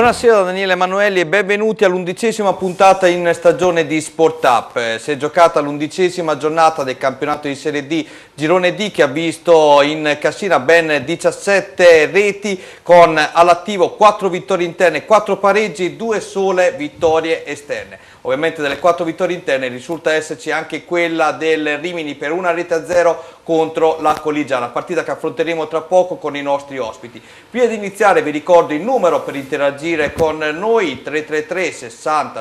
Buonasera da Daniele Emanuelli e benvenuti all'11ª puntata in stagione di Sport Up. Si è giocata l'11ª giornata del campionato di Serie D Girone D, che ha visto in cascina ben 17 reti con all'attivo 4 vittorie interne, 4 pareggi, 2 sole vittorie esterne. Ovviamente delle 4 vittorie interne risulta esserci anche quella del Rimini per 1-0 contro la Colligiana, partita che affronteremo tra poco con i nostri ospiti. Prima di iniziare vi ricordo il numero per interagire con noi: 333 60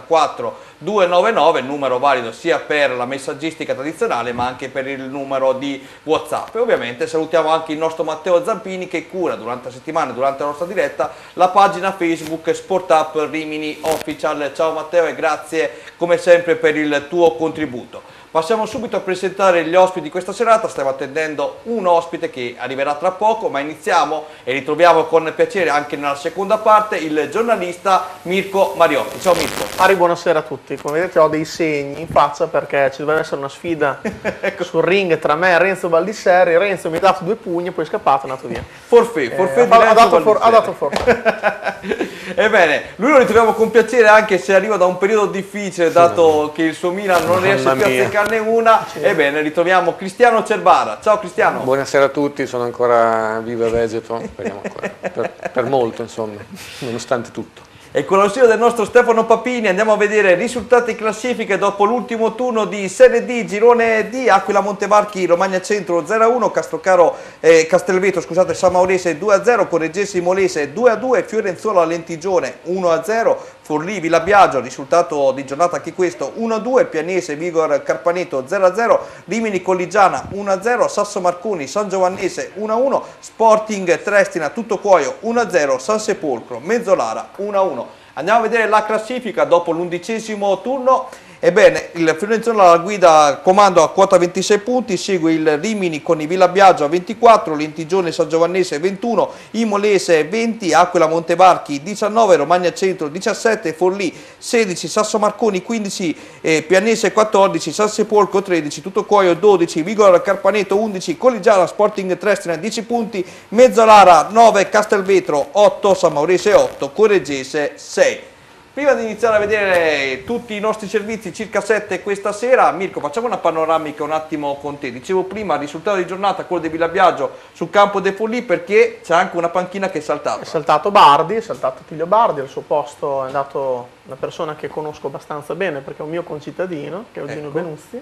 94 299, numero valido sia per la messaggistica tradizionale ma anche per il numero di WhatsApp. E ovviamente salutiamo anche il nostro Matteo Zampini, che cura durante la settimana, durante la nostra diretta, la pagina Facebook Sport Up Rimini Official. Ciao Matteo e grazie come sempre per il tuo contributo. Passiamo subito a presentare gli ospiti di questa serata. Stiamo attendendo un ospite che arriverà tra poco, ma iniziamo e ritroviamo con piacere anche nella seconda parte il giornalista Mirko Mariotti. Ciao Mirko. Ari, buonasera a tutti. Come vedete ho dei segni in faccia perché ci doveva essere una sfida sul ring tra me e Renzo Baldisseri. Renzo mi ha dato 2 pugni e poi è scappato e è andato via. Forfait di Renzo ha dato forfait. Ebbene, lui lo ritroviamo con piacere anche se arriva da un periodo difficile, dato che il suo Milan non riesce più a seccarne una. Ebbene, ritroviamo Cristiano Cerbara. Ciao Cristiano. Buonasera a tutti, sono ancora vivo e vegeto, speriamo ancora, per molto insomma, nonostante tutto. E con l'ausilio del nostro Stefano Papini andiamo a vedere i risultati e classifiche dopo l'ultimo turno di Serie D, Girone D. Aquila Montevarchi, Romagna Centro 0-1, Castrocaro Castelvetro, scusate, San Maurese 2-0, Correggesi Molese 2-2, Fiorenzuola Lentigione 1-0, Forlì Villa Biagio, risultato di giornata anche questo 1-2, Pianese Vigor Carpaneto 0-0, Rimini Colligiana 1-0, Sasso Marconi San Giovannese 1-1, Sporting Trestina Tuttocuoio 1-0, San Sepolcro Mezzolara 1-1. Andiamo a vedere la classifica dopo l'11º turno. Ebbene, il Fiorenzuola alla guida, comando a quota 26 punti, segue il Rimini con i Villa Biagio a 24, Lentigione San Giovannese 21, Imolese 20, Aquila Montevarchi 19, Romagna Centro 17, Forlì 16, Sasso Marconi 15, Pianese 14, San Sepolcro 13, Tuttocuoio 12, Vigor Carpaneto 11, Colligiana Sporting Trestina 10 punti, Mezzolara 9, Castelvetro 8, San Maurese 8, Correggese 6. Prima di iniziare a vedere tutti i nostri servizi, circa 7 questa sera, Mirko, facciamo una panoramica un attimo con te. Dicevo prima, il risultato di giornata, quello di Villa Biagio sul campo dei Forlì, perché c'è anche una panchina che è saltata. È saltato Bardi, è saltato Attilio Bardi, al suo posto è andato una persona che conosco abbastanza bene perché è un mio concittadino, che è Eugenio Benuzzi.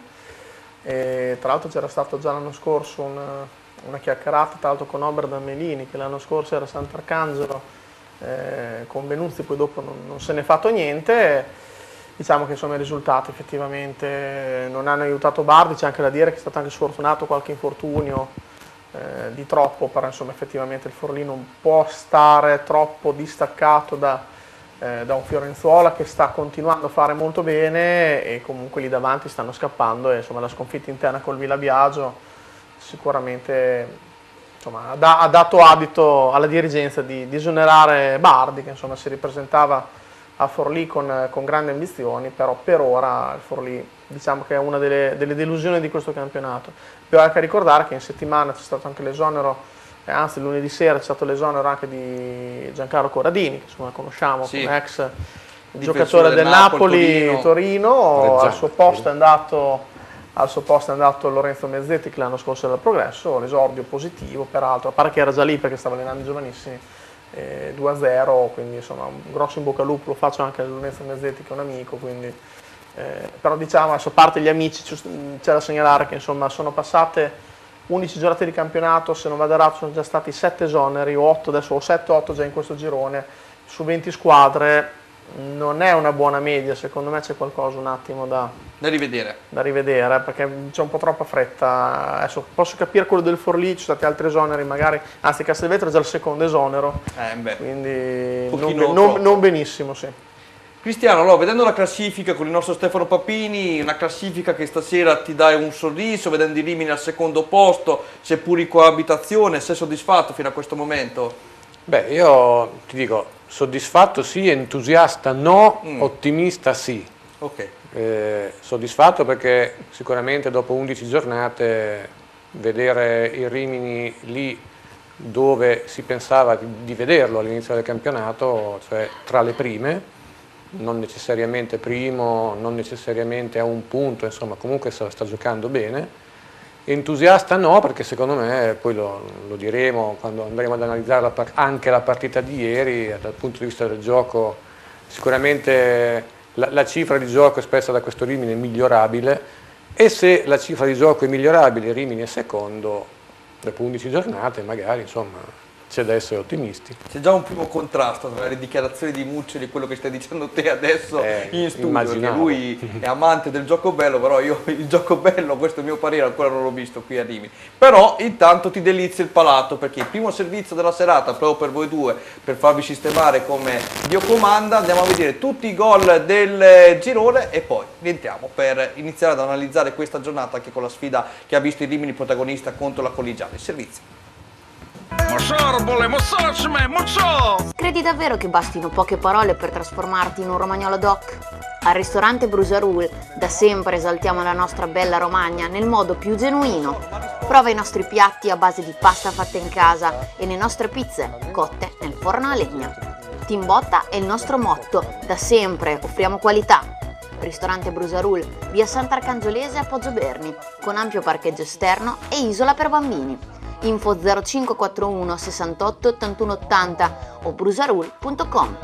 E tra l'altro c'era stato già l'anno scorso una chiacchierata, tra l'altro con Ober Melini, che l'anno scorso era Sant'Arcangelo, con Benuzzi, poi dopo non se ne è fatto niente. Diciamo che insomma i risultati effettivamente non hanno aiutato Bardi. C'è anche da dire che è stato anche sfortunato qualche infortunio di troppo, però insomma effettivamente il Forlì non può stare troppo distaccato da un Fiorenzuola che sta continuando a fare molto bene, e comunque lì davanti stanno scappando, e insomma la sconfitta interna col Villa Biagio sicuramente insomma, ha dato adito alla dirigenza di esonerare Bardi, che insomma si ripresentava a Forlì con grandi ambizioni, però per ora il Forlì diciamo che è una delle delusioni di questo campionato. Bisogna anche ricordare che in settimana c'è stato anche l'esonero, anzi lunedì sera c'è stato l'esonero anche di Giancarlo Corradini, che insomma conosciamo come ex giocatore del Napoli Torino. Al suo posto è andato Lorenzo Mezzetti, che l'anno scorso era al Progresso, l'esordio positivo peraltro, a parte che era già lì perché stava allenando i giovanissimi, 2-0, quindi insomma un grosso in bocca al lupo lo faccio anche a Lorenzo Mezzetti, che è un amico, quindi, però diciamo adesso, a parte gli amici, c'è da segnalare che insomma sono passate 11 giornate di campionato, se non vado errato sono già stati 7 esoneri, o 8 adesso, o 7-8 già in questo girone, su 20 squadre. Non è una buona media, secondo me c'è qualcosa un attimo da rivedere, perché c'è un po' troppa fretta. Adesso posso capire quello del Forlì, ci sono stati altri esoneri magari, anzi Castelvetro è già il secondo esonero, quindi non benissimo, sì. Cristiano, allora, vedendo la classifica con il nostro Stefano Papini, una classifica che stasera ti dà un sorriso, vedendo i Rimini al secondo posto, seppur in coabitazione, sei soddisfatto fino a questo momento? Beh, io ti dico, soddisfatto sì, entusiasta no, ottimista sì. Soddisfatto perché sicuramente dopo 11 giornate vedere i Rimini lì dove si pensava di vederlo all'inizio del campionato, cioè tra le prime, non necessariamente primo, non necessariamente a un punto, insomma comunque se la sta giocando bene. Entusiasta no, perché secondo me, poi lo diremo quando andremo ad analizzare anche la partita di ieri, dal punto di vista del gioco, sicuramente la cifra di gioco espressa da questo Rimini è migliorabile, e se la cifra di gioco è migliorabile, Rimini è secondo, dopo 11 giornate magari, insomma, c'è da essere ottimisti. C'è già un primo contrasto tra le dichiarazioni di Muccioli e quello che stai dicendo te adesso in studio, perché lui è amante del gioco bello, però io il gioco bello, questo è il mio parere, ancora non l'ho visto qui a Rimini. Però intanto ti delizia il palato, perché il primo servizio della serata, proprio per voi due, per farvi sistemare come Dio comanda, andiamo a vedere tutti i gol del girone e poi rientriamo per iniziare ad analizzare questa giornata anche con la sfida che ha visto il Rimini protagonista contro la Collegiale. Il servizio. Credi davvero che bastino poche parole per trasformarti in un romagnolo doc? Al ristorante Brusarul da sempre esaltiamo la nostra bella Romagna nel modo più genuino. Prova i nostri piatti a base di pasta fatta in casa e le nostre pizze cotte nel forno a legna. Team Botta è il nostro motto, da sempre offriamo qualità. Ristorante Brusarul, via Sant'Arcangiolese a Poggio Berni, con ampio parcheggio esterno e isola per bambini. Info 0541 68 81 80 o brusarul.com.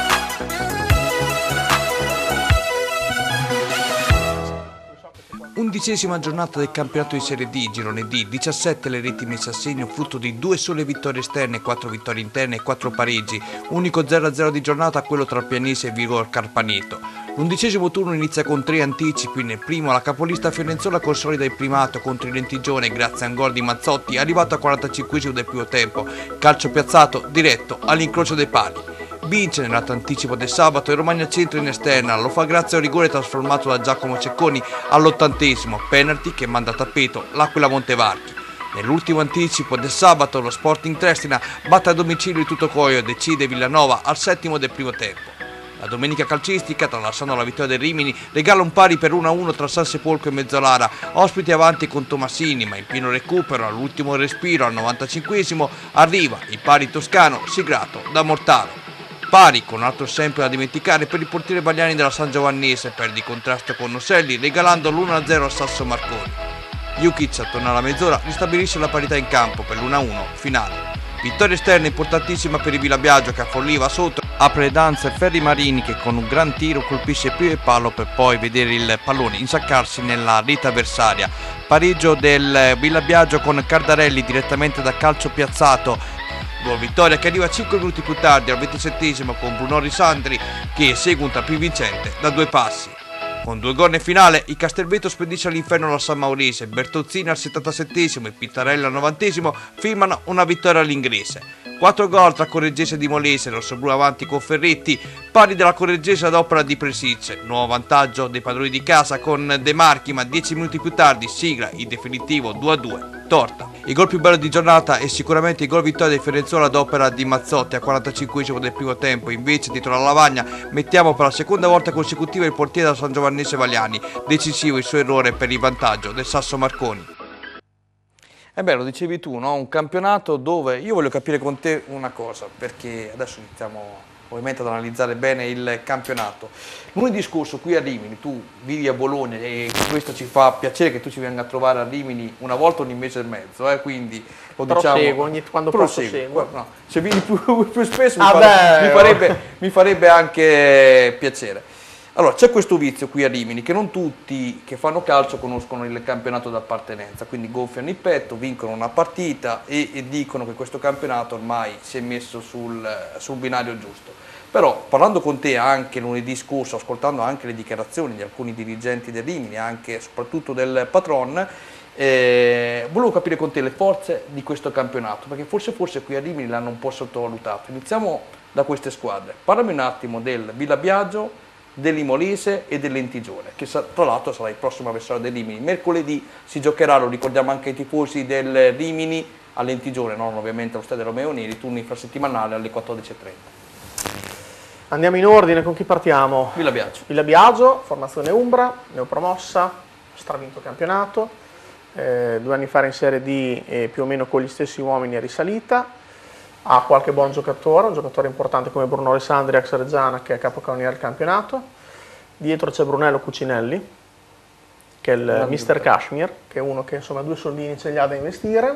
Undicesima giornata del campionato di Serie D, girone D, 17 le reti messe a segno, frutto di 2 sole vittorie esterne, 4 vittorie interne e 4 pareggi, unico 0-0 di giornata quello tra Pianese e Vigor Carpaneto. L'11° turno inizia con 3 anticipi, nel primo la capolista Fiorenzuola consolida il primato contro il Lentigione grazie a un gol di Mazzotti arrivato al 45° del primo tempo, calcio piazzato diretto all'incrocio dei pali. Vince nell'atto anticipo del sabato il Romagna Centro in esterna, lo fa grazie a un rigore trasformato da Giacomo Cecconi all'80°, penalty che manda a tappeto l'Aquila Montevarchi. Nell'ultimo anticipo del sabato lo Sporting Triestina batte a domicilio il Tutocoio e decide Villanova al 7° del primo tempo. La domenica calcistica, tralasciando la vittoria del Rimini, regala un pari per 1-1 tra San Sepolcro e Mezzolara, ospiti avanti con Tomassini, ma in pieno recupero all'ultimo respiro al 95° arriva il pari toscano siglato da Mortaro. Pari con altro sempre da dimenticare per i portieri Bagliani della San Giovannese per di contrasto con Noselli, regalando l'1-0 a Sasso Marconi. Jukic, torna alla mezz'ora, ristabilisce la parità in campo per l'1-1 finale. Vittoria esterna importantissima per il Villabiagio che a Folliva sotto apre le danze Ferri Marini che con un gran tiro colpisce più il palo per poi vedere il pallone insaccarsi nella rete avversaria. Pareggio del Villabiagio con Cardarelli direttamente da calcio piazzato. Gol vittoria che arriva 5 minuti più tardi al 27° con Bruno Risandri che segue un tapis vincente da 2 passi. Con 2 gol nel finale, il Castelvetro spedisce all'inferno la San Maurice, Bertozzini al 77° e Pittarelli al 90° firmano una vittoria all'inglese. 4 gol tra Correggese e Dimolese, rossoblu avanti con Ferretti, pari della Correggese ad opera di Presizze. Nuovo vantaggio dei padroni di casa con De Marchi, ma 10 minuti più tardi sigla il definitivo 2-2. Torta. Il gol più bello di giornata è sicuramente il gol vittoria di Fiorenzuola ad opera di Mazzotti al 45° del primo tempo. Invece dietro la lavagna mettiamo per la seconda volta consecutiva il portiere della San Giovannese Vagliani, decisivo il suo errore per il vantaggio del Sasso Marconi. Lo dicevi tu, no? Un campionato dove io voglio capire con te una cosa, perché adesso iniziamo ovviamente ad analizzare bene il campionato. Lunedì scorso qui a Rimini, tu vivi a Bologna e questo ci fa piacere che tu ci venga a trovare a Rimini una volta ogni mese e mezzo, quindi lo diciamo. Quando posso seguo. No, se vieni più spesso mi farebbe anche piacere. Allora, c'è questo vizio qui a Rimini che non tutti che fanno calcio conoscono il campionato d'appartenenza, quindi gonfiano il petto, vincono una partita e dicono che questo campionato ormai si è messo sul binario giusto. Però parlando con te anche lunedì scorso, ascoltando anche le dichiarazioni di alcuni dirigenti del Rimini, anche soprattutto del patron, volevo capire con te le forze di questo campionato, perché forse qui a Rimini l'hanno un po' sottovalutato. Iniziamo da queste squadre. Parlami un attimo del Villabiagio, dell'Imolese e del Lentigione, che tra l'altro sarà il prossimo avversario del Rimini. Mercoledì si giocherà, lo ricordiamo anche ai tifosi del Rimini, a Lentigione, non ovviamente allo stadio Romeo Neri, turno infrasettimanale alle 14:30. Andiamo in ordine, con chi partiamo? Villabiagio. Villabiagio, formazione Umbra, neopromossa, stravinto campionato, 2 anni fa in Serie D e più o meno con gli stessi uomini è risalita. Ha qualche buon giocatore, un giocatore importante come Bruno Alessandri, ex Reggiana, che è capocannoniere del campionato. Dietro c'è Brunello Cucinelli, che è il Mister Kashmir, che è uno che insomma 2 soldini ce li ha da investire,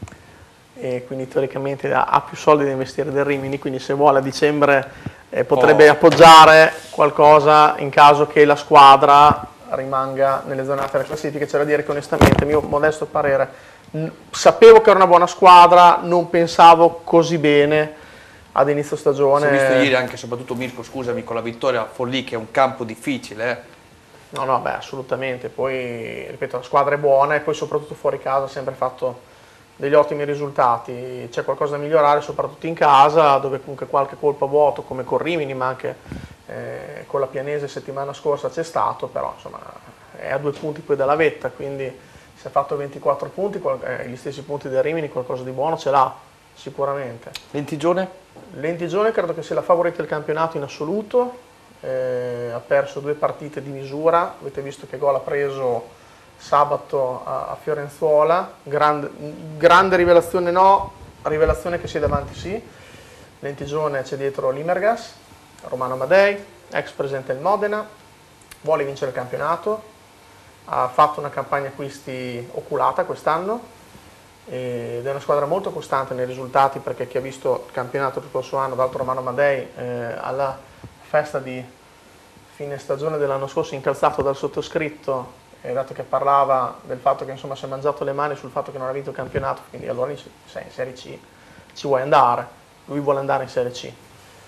e quindi teoricamente ha più soldi da investire del Rimini, quindi se vuole a dicembre potrebbe appoggiare qualcosa in caso che la squadra rimanga nelle zone alte della classifica. C'è da dire che onestamente, mio modesto parere, sapevo che era una buona squadra, non pensavo così bene ad inizio stagione. Si è visto ieri anche, soprattutto Mirko, scusami, con la vittoria a Forlì, che è un campo difficile. No, beh, assolutamente. Poi, ripeto, la squadra è buona e poi soprattutto fuori casa ha sempre fatto degli ottimi risultati. C'è qualcosa da migliorare soprattutto in casa, dove comunque qualche colpo a vuoto, come con Rimini, ma anche con la Pianese settimana scorsa c'è stato, però insomma è a 2 punti poi dalla vetta, quindi si è fatto 24 punti, gli stessi punti del Rimini, qualcosa di buono ce l'ha sicuramente. Lentigione? Lentigione credo che sia la favorita del campionato in assoluto, ha perso 2 partite di misura, avete visto che gol ha preso sabato a Fiorenzuola, grande rivelazione no, rivelazione che sia davanti sì. Lentigione c'è dietro Limergas, Romano Amadei, ex presente del Modena, vuole vincere il campionato, ha fatto una campagna acquisti oculata quest'anno ed è una squadra molto costante nei risultati, perché chi ha visto il campionato tutto il suo anno, d'altro Romano Amadei alla festa di fine stagione dell'anno scorso incalzato dal sottoscritto, dato che parlava del fatto che insomma si è mangiato le mani sul fatto che non ha vinto il campionato, quindi allora sei in Serie C, ci vuoi andare? Lui vuole andare in Serie C.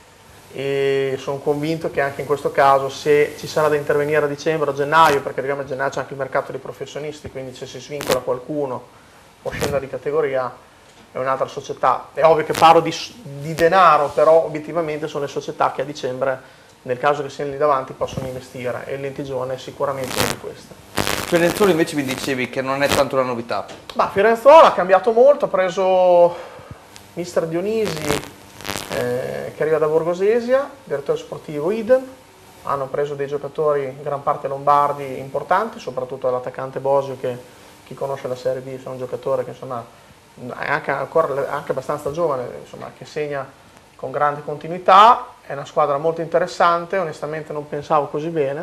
E sono convinto che anche in questo caso, se ci sarà da intervenire a dicembre o a gennaio, perché a gennaio c'è anche il mercato dei professionisti, quindi se si svincola qualcuno o scende di categoria è un'altra società. È ovvio che parlo di denaro, però obiettivamente sono le società che a dicembre, nel caso che siano lì davanti, possono investire, e il Lentigione è sicuramente una di queste. Fiorenzuola invece mi dicevi che non è tanto una novità. Fiorenzuola ha cambiato molto, ha preso Mister Dionisi, che arriva da Borgosesia, direttore sportivo Idem, hanno preso dei giocatori in gran parte lombardi importanti, soprattutto l'attaccante Bosio, che chi conosce la Serie B è un giocatore che insomma è anche abbastanza giovane, insomma, che segna con grande continuità. È una squadra molto interessante, onestamente non pensavo così bene,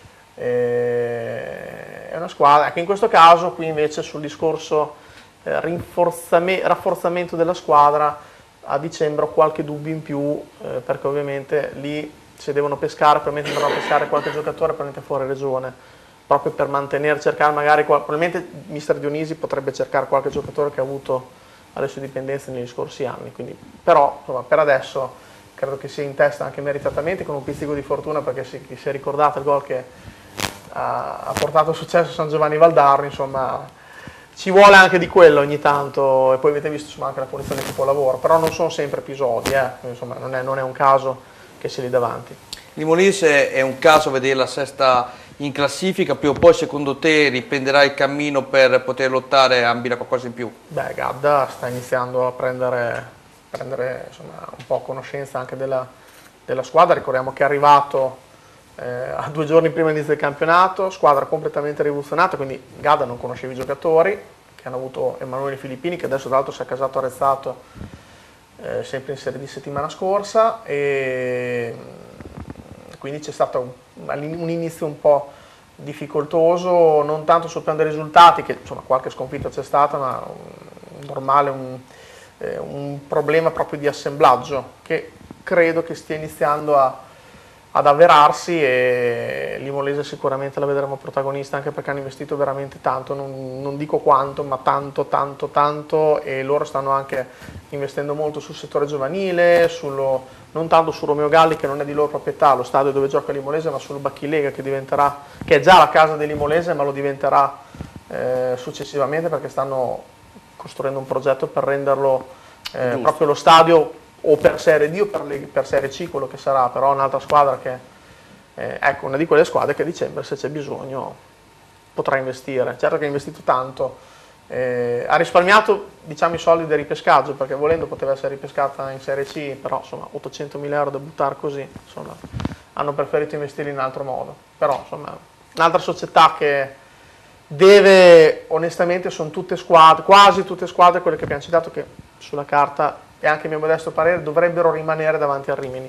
è una squadra che in questo caso qui invece sul discorso rafforzamento della squadra a dicembre ho qualche dubbio in più, perché ovviamente lì se devono pescare, probabilmente dovranno pescare qualche giocatore probabilmente fuori regione, proprio per mantenere, cercare magari, probabilmente Mister Dionisi potrebbe cercare qualche giocatore che ha avuto alle sue dipendenze negli scorsi anni, quindi, però insomma, per adesso credo che sia in testa anche meritatamente, con un pizzico di fortuna, perché si è ricordato il gol che ha portato successo a San Giovanni Valdarno, insomma ci vuole anche di quello ogni tanto, e poi avete visto insomma, anche la punizione di capolavoro, però non sono sempre episodi, insomma, non è un caso che sia lì davanti. Limoilese è un caso vederla sesta in classifica, prima o poi secondo te riprenderà il cammino per poter lottare e ambire qualcosa in più? Beh, Gadda sta iniziando a prendere insomma, un po' conoscenza anche della squadra, ricordiamo che è arrivato a 2 giorni prima dell'inizio del campionato, squadra completamente rivoluzionata, quindi Gadda non conosceva i giocatori, che hanno avuto Emanuele Filippini, che adesso tra l'altro si è casato arrestato sempre in Serie D settimana scorsa, e quindi c'è stato un inizio un po' difficoltoso, non tanto sul piano dei risultati, che insomma qualche sconfitta c'è stata, ma un problema proprio di assemblaggio che credo che stia iniziando ad avverarsi, e Limolese sicuramente la vedremo protagonista, anche perché hanno investito veramente tanto, non dico quanto, ma tanto, e loro stanno anche investendo molto sul settore giovanile, non tanto su Romeo Galli, che non è di loro proprietà, lo stadio dove gioca Limolese, ma sul Bacchilega, che è già la casa di Limolese, ma lo diventerà successivamente, perché stanno costruendo un progetto per renderlo proprio lo stadio o per Serie D o per Serie C, quello che sarà, però un'altra squadra che ecco, una di quelle squadre che a dicembre, se c'è bisogno, potrà investire. Certo che ha investito tanto, ha risparmiato diciamo i soldi del ripescaggio, perché volendo poteva essere ripescata in Serie C, però insomma 800.000 euro da buttare così, insomma hanno preferito investire in altro modo. Però insomma un'altra società che onestamente sono tutte squadre, quasi tutte squadre, quelle che abbiamo citato, che sulla carta e anche a mio modesto parere dovrebbero rimanere davanti al Rimini.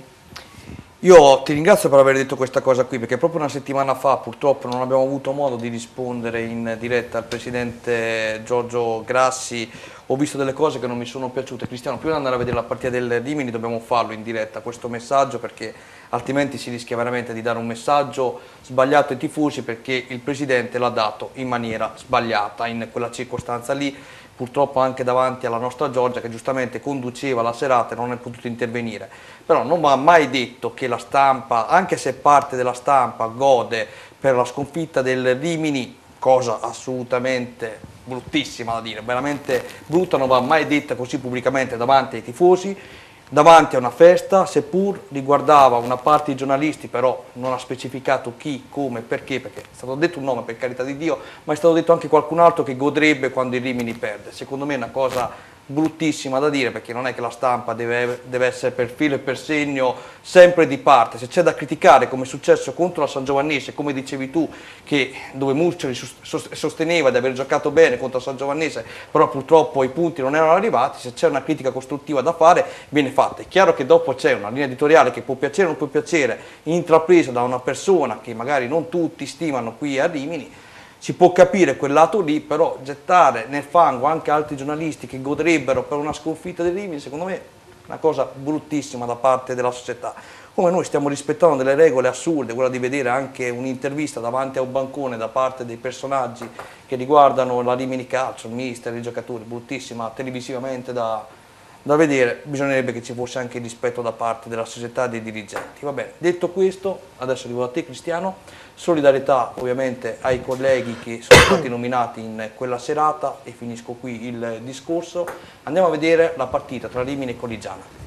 Io ti ringrazio per aver detto questa cosa qui, perché proprio una settimana fa purtroppo non abbiamo avuto modo di rispondere in diretta al presidente Giorgio Grassi. Ho visto delle cose che non mi sono piaciute. Cristiano, prima di andare a vedere la partita del Rimini dobbiamo farlo in diretta questo messaggio, perché altrimenti si rischia veramente di dare un messaggio sbagliato ai tifosi, perché il presidente l'ha dato in maniera sbagliata in quella circostanza lì, purtroppo anche davanti alla nostra Giorgia che giustamente conduceva la serata e non è potuto intervenire. Però non mi ha mai detto che la stampa, anche se parte della stampa, gode per la sconfitta del Rimini, cosa assolutamente bruttissima da dire, veramente brutta, non va mai detta così pubblicamente davanti ai tifosi, davanti a una festa, seppur riguardava una parte di giornalisti, però non ha specificato chi, come, perché è stato detto un nome, per carità di Dio, ma è stato detto anche qualcun altro che godrebbe quando il Rimini perde. Secondo me è una cosa bruttissima da dire, perché non è che la stampa deve essere per filo e per segno sempre di parte. Se c'è da criticare, come è successo contro la Sangiovannese, come dicevi tu, che dove Muccioli sosteneva di aver giocato bene contro la Sangiovannese, però purtroppo i punti non erano arrivati, se c'è una critica costruttiva da fare viene fatta. È chiaro che dopo c'è una linea editoriale che può piacere o non può piacere, intrapresa da una persona che magari non tutti stimano qui a Rimini. Si può capire quel lato lì, però gettare nel fango anche altri giornalisti che godrebbero per una sconfitta del Rimini, secondo me è una cosa bruttissima da parte della società. Come noi stiamo rispettando delle regole assurde, quella di vedere anche un'intervista davanti a un bancone da parte dei personaggi che riguardano la Rimini Calcio, il mister, i giocatori, bruttissima televisivamente da vedere, bisognerebbe che ci fosse anche il rispetto da parte della società e dei dirigenti. Va bene, detto questo, adesso arrivo a te Cristiano, solidarietà ovviamente ai colleghi che sono stati nominati in quella serata e finisco qui il discorso. Andiamo a vedere la partita tra Rimini e Colligiana.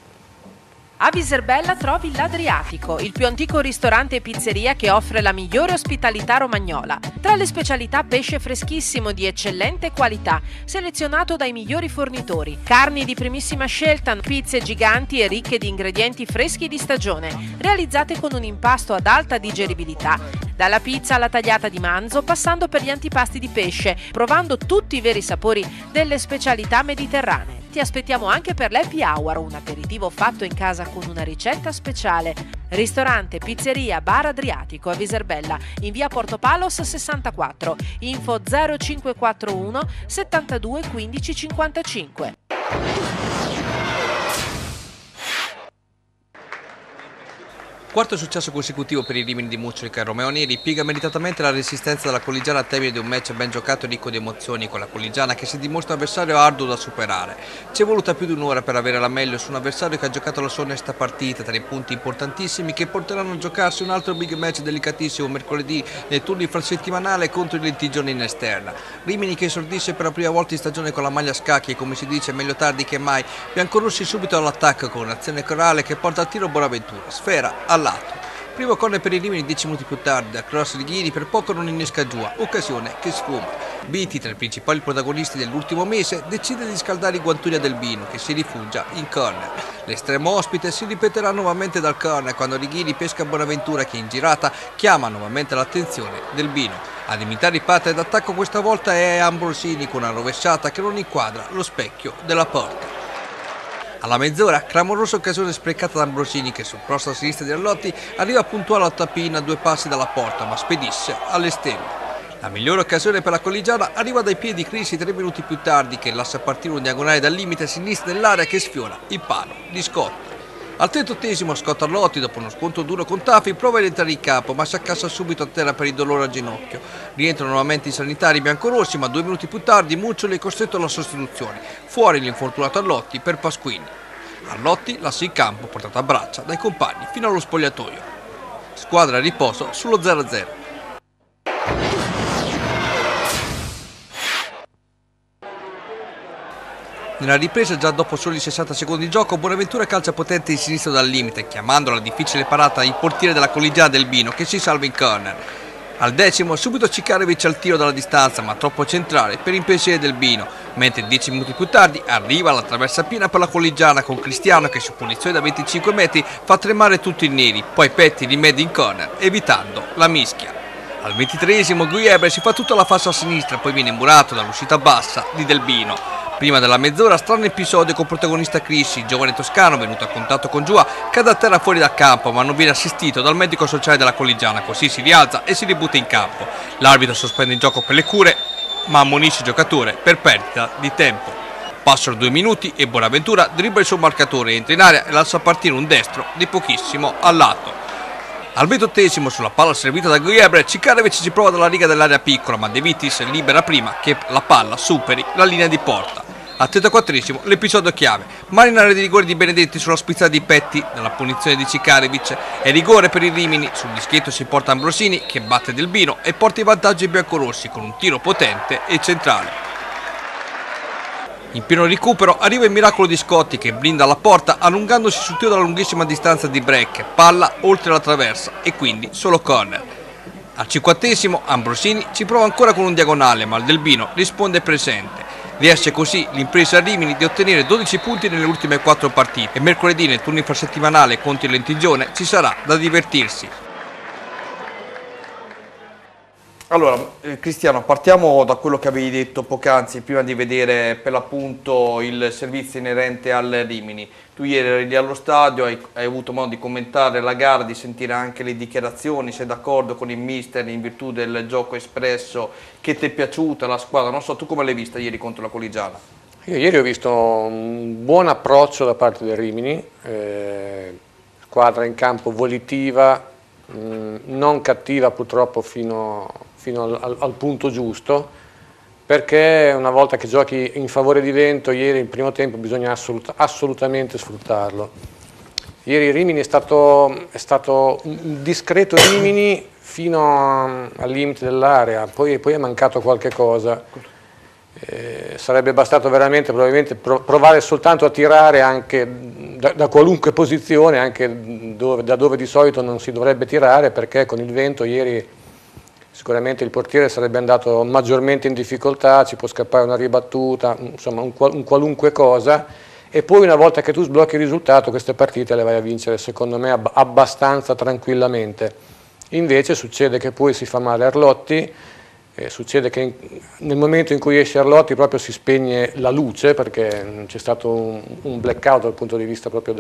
A Viserbella trovi l'Adriatico, il più antico ristorante e pizzeria che offre la migliore ospitalità romagnola. Tra le specialità pesce freschissimo di eccellente qualità, selezionato dai migliori fornitori, carni di primissima scelta, pizze giganti e ricche di ingredienti freschi di stagione, realizzate con un impasto ad alta digeribilità. Dalla pizza alla tagliata di manzo, passando per gli antipasti di pesce, provando tutti i veri sapori delle specialità mediterranee. Ti aspettiamo anche per l'Happy Hour, un aperitivo fatto in casa con una ricetta speciale. Ristorante, pizzeria, bar Adriatico a Viserbella, in via Portopalos 64, info 0541 72 15 55. Quarto successo consecutivo per i Rimini di Muccioli e Romeo Neri piega meritatamente la resistenza della Colligiana al termine di un match ben giocato e ricco di emozioni, con la Colligiana che si dimostra un avversario arduo da superare. Ci è voluta più di un'ora per avere la meglio su un avversario che ha giocato la sua onesta partita, 3 punti importantissimi che porteranno a giocarsi un altro big match delicatissimo mercoledì nel turno infrasettimanale contro il Lentigioni in esterna. Rimini che esordisce per la prima volta in stagione con la maglia scacchi e, come si dice, meglio tardi che mai, biancorossi subito all'attacco con un'azione corale che porta al tiro Bonaventura, sfera al lato. Primo corner per i Rimini 10 minuti più tardi, da cross di Ghini per poco non innesca giù, occasione che sfuma. Biti, tra i principali protagonisti dell'ultimo mese, decide di scaldare i guantoni a Delbino che si rifugia in corner. L'estremo ospite si ripeterà nuovamente dal corner quando Righini pesca Bonaventura che in girata chiama nuovamente l'attenzione Delbino. Ad imitare il pattern d'attacco questa volta è Ambrosini con una rovesciata che non inquadra lo specchio della porta. Alla mezz'ora, clamorosa occasione sprecata da Ambrosini che sul posto a sinistra di Arlotti arriva puntuale a tappina a 2 passi dalla porta ma spedisce all'esterno. La migliore occasione per la Colligiana arriva dai piedi di Crisi 3 minuti più tardi che lascia partire un diagonale dal limite a sinistra dell'area che sfiora il palo di Scotti. Al 38esimo Scott Arlotti, dopo uno scontro duro con Taffi, prova ad entrare in campo ma si accassa subito a terra per il dolore al ginocchio. Rientrano nuovamente i sanitari biancorossi ma 2 minuti più tardi Muccioli è costretto alla sostituzione. Fuori l'infortunato Arlotti per Pasquini. Arlotti lascia il campo portato a braccia dai compagni fino allo spogliatoio. Squadra a riposo sullo 0-0. Nella ripresa, già dopo soli 60 secondi di gioco, Bonaventura calcia potente in sinistro dal limite, chiamando la difficile parata il portiere della Colligiana Delbino che si salva in corner. Al 10° subito Cikarevic al tiro dalla distanza ma troppo centrale per impedire Delbino, mentre 10 minuti più tardi arriva la traversa piena per la Colligiana con Cristiano che su punizione da 25 metri fa tremare tutti i neri, poi Petti rimedi in corner evitando la mischia. Al 23esimo Guiebre si fa tutta la fascia a sinistra, poi viene murato dall'uscita bassa di Delbino. Prima della mezz'ora strano episodio con protagonista Crisci, giovane toscano venuto a contatto con Giua, cade a terra fuori dal campo ma non viene assistito dal medico sociale della Colligiana, così si rialza e si ributta in campo. L'arbitro sospende il gioco per le cure ma ammonisce il giocatore per perdita di tempo. Passano 2 minuti e Bonaventura dribbla il suo marcatore, entra in area e lascia partire un destro di pochissimo al lato. Al 28esimo sulla palla servita da Guiebre, Cikarevic si prova dalla riga dell'area piccola ma De Vitis libera prima che la palla superi la linea di porta. Al 34esimo l'episodio chiave, mano in area di rigore di Benedetti sulla spizzata di Petti dalla punizione di Cikarevic e rigore per i Rimini. Sul dischetto si porta Ambrosini che batte Delbino e porta i vantaggi ai biancorossi con un tiro potente e centrale. In pieno recupero arriva il miracolo di Scotti che blinda la porta allungandosi sul tiro dalla lunghissima distanza di Breck, palla oltre la traversa e quindi solo corner. Al 50esimo Ambrosini ci prova ancora con un diagonale ma il Delbino risponde presente. Riesce così l'impresa a Rimini di ottenere 12 punti nelle ultime 4 partite e mercoledì nel turno infrasettimanale contro il Lentigione ci sarà da divertirsi. Allora, Cristiano, partiamo da quello che avevi detto poc'anzi, prima di vedere per l'appunto il servizio inerente al Rimini. Tu ieri eri lì allo stadio, hai avuto modo di commentare la gara, di sentire anche le dichiarazioni, sei d'accordo con il mister in virtù del gioco espresso, che ti è piaciuta la squadra? Non so, tu come l'hai vista ieri contro la Colligiana? Io ieri ho visto un buon approccio da parte del Rimini, squadra in campo volitiva, non cattiva purtroppo fino al punto giusto, perché una volta che giochi in favore di vento, ieri il primo tempo bisogna assolutamente sfruttarlo. Ieri il Rimini è stato un discreto Rimini fino al limite dell'area, poi è mancato qualche cosa. Sarebbe bastato veramente probabilmente provare soltanto a tirare anche da qualunque posizione, anche da dove di solito non si dovrebbe tirare, perché con il vento ieri sicuramente il portiere sarebbe andato maggiormente in difficoltà, ci può scappare una ribattuta, insomma un qualunque cosa, e poi una volta che tu sblocchi il risultato queste partite le vai a vincere secondo me abbastanza tranquillamente. Invece succede che poi si fa male Arlotti, succede che nel momento in cui esce Arlotti proprio si spegne la luce, perché c'è stato un blackout dal punto di vista proprio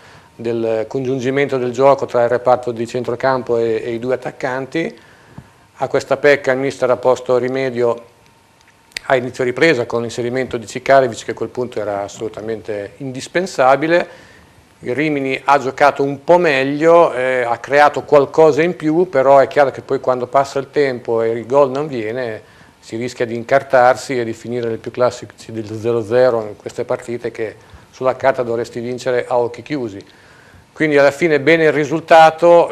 del congiungimento del gioco tra il reparto di centrocampo e i 2 attaccanti. A questa pecca il mister ha posto rimedio a inizio ripresa con l'inserimento di Cikarevic, che a quel punto era assolutamente indispensabile. Il Rimini ha giocato un po' meglio, ha creato qualcosa in più, però è chiaro che poi quando passa il tempo e il gol non viene si rischia di incartarsi e di finire nel più classici del 0-0 in queste partite che sulla carta dovresti vincere a occhi chiusi. Quindi alla fine bene il risultato,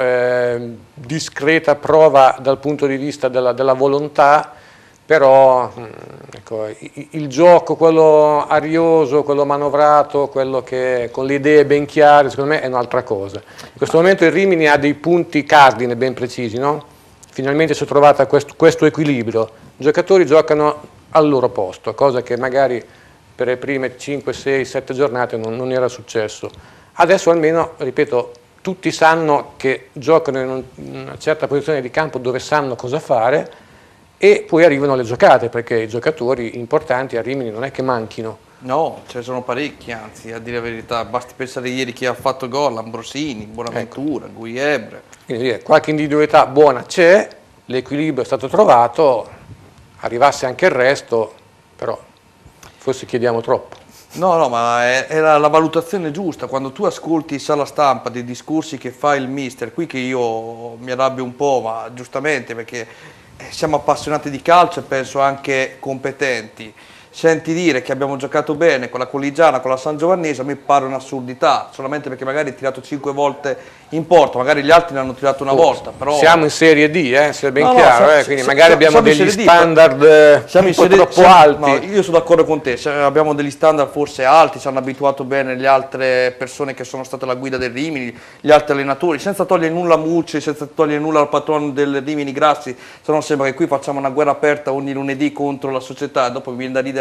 discreta prova dal punto di vista della volontà, però ecco, il gioco, quello arioso, quello manovrato, quello che con le idee ben chiare, secondo me è un'altra cosa. In questo momento il Rimini ha dei punti cardine ben precisi, no? Finalmente si è trovata questo equilibrio, i giocatori giocano al loro posto, cosa che magari per le prime 5, 6, 7 giornate non era successo. Adesso almeno, ripeto, tutti sanno che giocano in una certa posizione di campo dove sanno cosa fare e poi arrivano le giocate, perché i giocatori importanti a Rimini non è che manchino. No, ce ne sono parecchi, anzi, a dire la verità, basti pensare ieri chi ha fatto gol, Ambrosini, Bonaventura, ecco. Guiebre. Quindi qualche individualità buona c'è, l'equilibrio è stato trovato, arrivasse anche il resto, però forse chiediamo troppo. No, ma era la valutazione giusta. Quando tu ascolti in sala stampa dei discorsi che fa il mister, qui che io mi arrabbio un po', ma giustamente perché siamo appassionati di calcio e penso anche competenti. Senti dire che abbiamo giocato bene con la Colligiana, con la San Giovannese, a me pare un'assurdità, solamente perché magari hai tirato 5 volte in porta, magari gli altri ne hanno tirato una volta. Però... Siamo in Serie D, se è ben chiaro, quindi magari abbiamo degli standard un po' troppo alti. No, io sono d'accordo con te, abbiamo degli standard forse alti, ci hanno abituato bene le altre persone che sono state alla guida del Rimini, gli altri allenatori, senza togliere nulla a Mucci, senza togliere nulla al patrono del Rimini Grassi, se no sembra che qui facciamo una guerra aperta ogni lunedì contro la società, dopo mi viene da ridere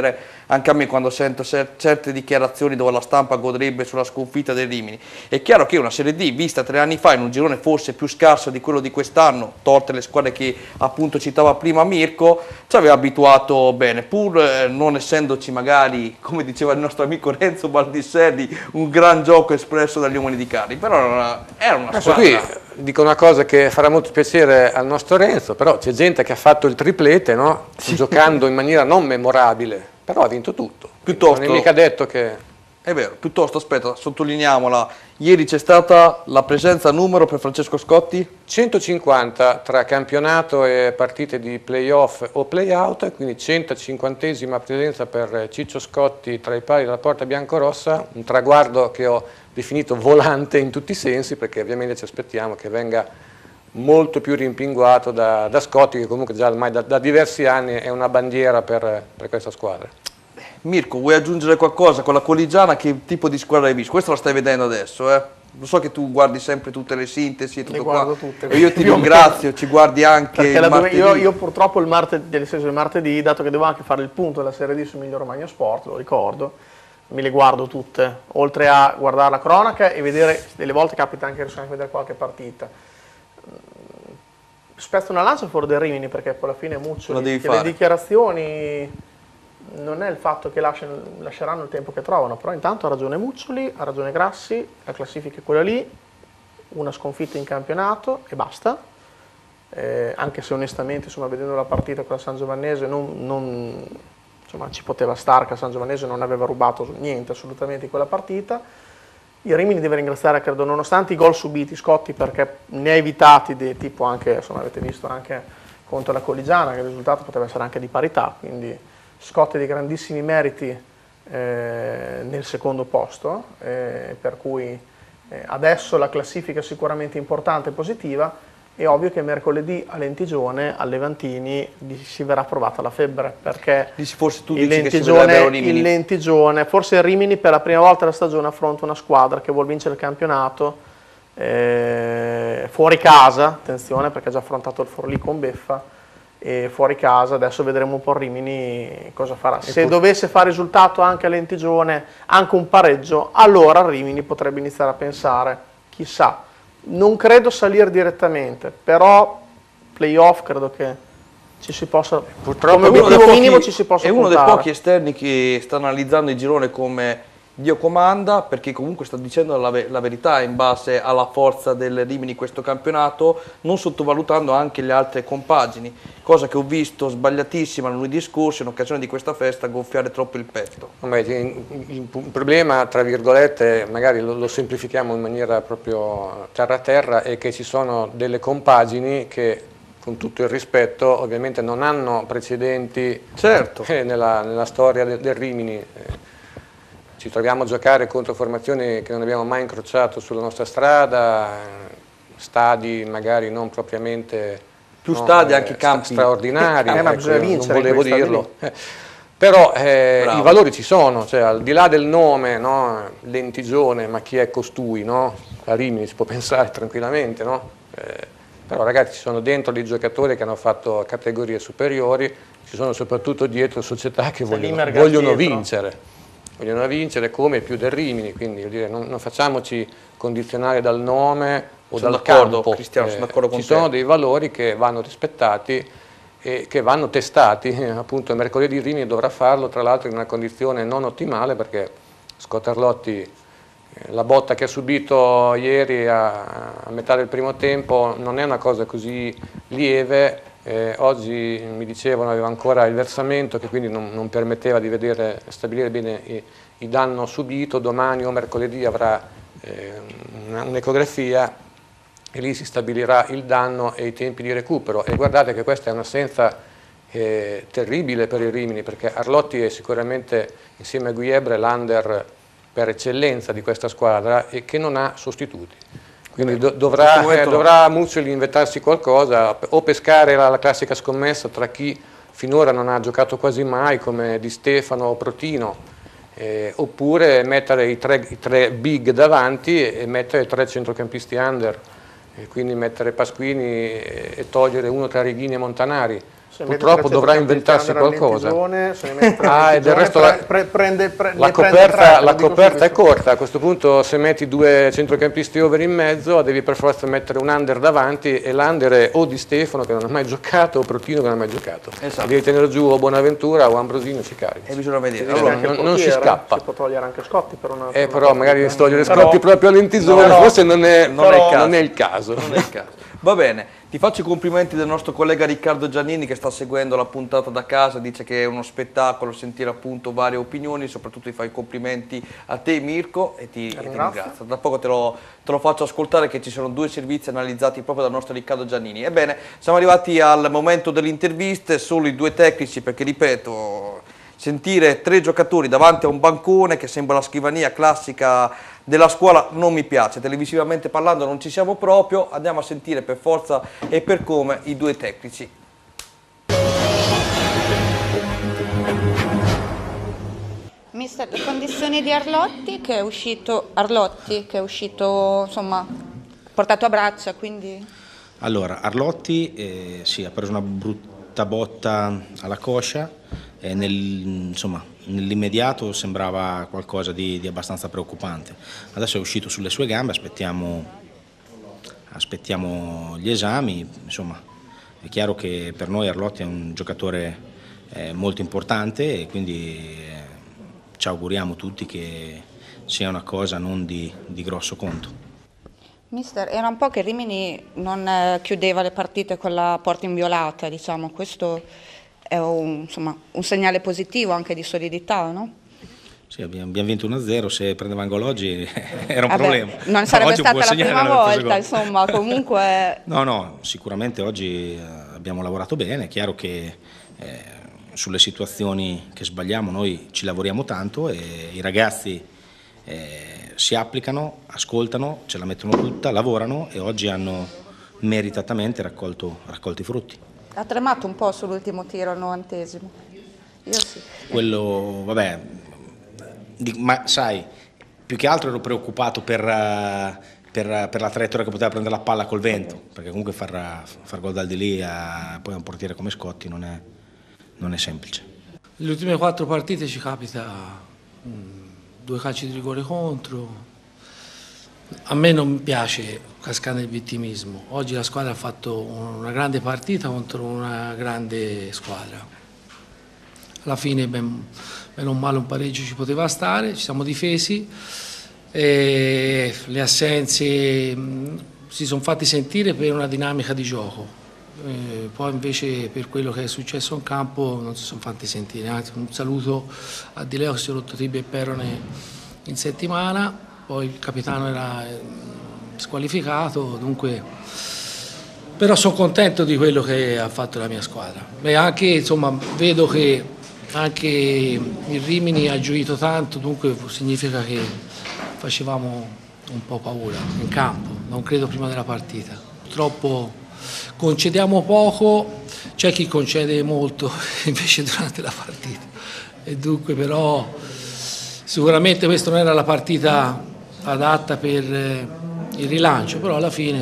ridere anche a me quando sento certe dichiarazioni dove la stampa godrebbe sulla sconfitta del Rimini. È chiaro che una Serie D vista 3 anni fa in un girone forse più scarso di quello di quest'anno, tolte le squadre che appunto citava prima Mirko, ci aveva abituato bene, pur non essendoci magari, come diceva il nostro amico Renzo Baldisselli, un gran gioco espresso dagli uomini di Cari, però era una squadra. Qui dico una cosa che farà molto piacere al nostro Renzo, però c'è gente che ha fatto il triplete, no? Giocando in maniera non memorabile, però ha vinto tutto. Piuttosto, non è mica detto che... È vero, piuttosto, aspetta, sottolineiamola, ieri c'è stata la presenza numero per Francesco Scotti? 150 tra campionato e partite di play-off o play-out, quindi 150esima presenza per Ciccio Scotti tra i pali della porta biancorossa, un traguardo che ho definito volante in tutti i sensi, perché ovviamente ci aspettiamo che venga molto più rimpinguato da Scotti, che comunque già ormai da diversi anni è una bandiera per questa squadra. Mirko, vuoi aggiungere qualcosa con la Colligiana? Che tipo di squadra hai visto? Questo la stai vedendo adesso, eh? Lo so che tu guardi sempre tutte le sintesi e tutto qua. Tutte, e io ti ringrazio, ci guardi anche il martedì. Io purtroppo il martedì, dato che devo anche fare il punto della Serie D su Emilia Romagna Sport, lo ricordo, me le guardo tutte, oltre a guardare la cronaca e vedere, delle volte capita anche di vedere qualche partita. Spezzo una lancia fuori del Rimini, perché poi alla fine Muccioli, che le dichiarazioni non è il fatto che lasceranno il tempo che trovano, però intanto ha ragione Muccioli, ha ragione Grassi, la classifica è quella lì, una sconfitta in campionato e basta, anche se onestamente, insomma, vedendo la partita con la San Giovannese insomma, ci poteva stare che la San Giovannese non aveva rubato niente assolutamente in quella partita. Il Rimini deve ringraziare, credo, nonostante i gol subiti Scotti, perché ne ha evitati di tipo anche, insomma, avete visto anche contro la Colligiana che il risultato poteva essere anche di parità, quindi Scotti dei grandissimi meriti nel secondo posto, per cui adesso la classifica è sicuramente importante e positiva. È ovvio che mercoledì a Lentigione, al Levantini, si verrà provata la febbre, perché forse tu dici che si vedrebbero il Lentigione, forse il Rimini per la prima volta della stagione affronta una squadra che vuol vincere il campionato fuori casa, attenzione perché ha già affrontato il Forlì con Beffa, e fuori casa adesso vedremo un po' il Rimini cosa farà. Se dovesse fare risultato anche a Lentigione, anche un pareggio, allora il Rimini potrebbe iniziare a pensare, chissà. Non credo salire direttamente, però playoff credo che ci si possa, purtroppo come obiettivo minimo ci si possa puntare. È uno dei pochi esterni che sta analizzando il girone come Dio comanda, perché comunque sta dicendo la verità in base alla forza del Rimini questo campionato, non sottovalutando anche le altre compagini, cosa che ho visto sbagliatissima lunedì scorso in occasione di questa festa, gonfiare troppo il petto. Il problema, tra virgolette, magari lo semplifichiamo in maniera proprio terra-terra, è che ci sono delle compagini che, con tutto il rispetto, ovviamente non hanno precedenti, certo, nella storia del Rimini. Ci troviamo a giocare contro formazioni che non abbiamo mai incrociato sulla nostra strada, stadi magari non propriamente stadi, anche campi straordinari, ma bisogna vincere, non volevo dirlo. Però i valori ci sono, cioè, al di là del nome, no? Lentigione, ma chi è costui? No? A Rimini si può pensare tranquillamente, no? Però ragazzi, ci sono dentro dei giocatori che hanno fatto categorie superiori, ci sono soprattutto dietro società che vogliono vincere. Vogliono vincere come più del Rimini, quindi vuol dire, non facciamoci condizionare dal nome o dal campo. Cristiano, sono d'accordo con te. Ci sono dei valori che vanno rispettati e che vanno testati, appunto mercoledì Rimini dovrà farlo, tra l'altro in una condizione non ottimale, perché Scottarlotti, la botta che ha subito ieri a metà del primo tempo non è una cosa così lieve. Oggi mi dicevano aveva ancora il versamento che quindi non permetteva di stabilire bene il danno subito. Domani o mercoledì avrà un'ecografia e lì si stabilirà il danno e i tempi di recupero. E guardate che questa è un'assenza terribile per il Rimini, perché Arlotti è sicuramente insieme a Guiebre l'under per eccellenza di questa squadra e che non ha sostituti. Quindi dovrà Muccioli inventarsi qualcosa, o pescare la classica scommessa tra chi finora non ha giocato quasi mai, come Di Stefano o Protino, oppure mettere i tre big davanti e mettere 3 centrocampisti under, e quindi mettere Pasquini e togliere uno tra Righini e Montanari. purtroppo dovrà inventarsi qualcosa. E del resto la coperta è corta, a questo punto se metti due centrocampisti over in mezzo devi per forza mettere un under davanti, e l'under è o Di Stefano che non ha mai giocato o Protino che non ha mai giocato. Esatto. Devi tenere giù o Bonaventura o Ambrosino, Cicari. E bisogna vedere. Allora, non si scappa. Si può togliere anche Scotti per una però magari togliere Scotti proprio all'intisone forse non è il caso. Non è il caso. Va bene, ti faccio i complimenti del nostro collega Riccardo Giannini che sta seguendo la puntata da casa, dice che è uno spettacolo sentire appunto varie opinioni, soprattutto ti fai i complimenti a te Mirko e ti ringrazio. Tra poco te lo faccio ascoltare, che ci sono 2 servizi analizzati proprio dal nostro Riccardo Giannini. Ebbene, siamo arrivati al momento delle interviste, solo i 2 tecnici, perché ripeto, sentire 3 giocatori davanti a un bancone che sembra la scrivania classica della scuola non mi piace, televisivamente parlando non ci siamo proprio. Andiamo a sentire per forza e per come i 2 tecnici. Mister, le condizioni di Arlotti che è uscito insomma portato a braccia, quindi... Allora, Arlotti sì, ha preso una brutta botta alla coscia, nell'immediato sembrava qualcosa di abbastanza preoccupante. Adesso è uscito sulle sue gambe, aspettiamo gli esami. Insomma, è chiaro che per noi Arlotti è un giocatore molto importante e quindi ci auguriamo tutti che sia una cosa non di grosso conto. Mister, era un po' che Rimini non chiudeva le partite con la porta inviolata, diciamo, questo è un segnale positivo anche di solidità, no? Sì, abbiamo vinto 1-0, se prendevamo gol oggi era un problema. Non sarebbe stata la prima volta, insomma, comunque... No, sicuramente oggi abbiamo lavorato bene, è chiaro che sulle situazioni che sbagliamo noi ci lavoriamo tanto e i ragazzi si applicano, ascoltano, ce la mettono tutta, lavorano e oggi hanno meritatamente raccolto i frutti. Ha tremato un po' sull'ultimo tiro al 90°. Io sì. Quello, vabbè, ma sai, più che altro ero preoccupato per la traiettoria che poteva prendere la palla col vento, perché comunque far gol dal di lì poi a un portiere come Scotti non è semplice. Le ultime 4 partite ci capita 2 calci di rigore contro. A me non piace cascare nel vittimismo. Oggi la squadra ha fatto una grande partita contro una grande squadra. Alla fine, bene o male, un pareggio ci poteva stare, ci siamo difesi. Le assenze si sono fatti sentire per una dinamica di gioco. Poi invece per quello che è successo in campo non si sono fatti sentire. Anzi, un saluto a Di Leo che si è rotto tibia e perone in settimana. Poi il capitano era squalificato, dunque, però sono contento di quello che ha fatto la mia squadra. Anche, insomma, vedo che anche il Rimini ha gioito tanto, dunque significa che facevamo un po' paura in campo, non credo prima della partita. Purtroppo concediamo poco, c'è chi concede molto invece durante la partita e dunque però sicuramente questa non era la partita adatta per il rilancio, però alla fine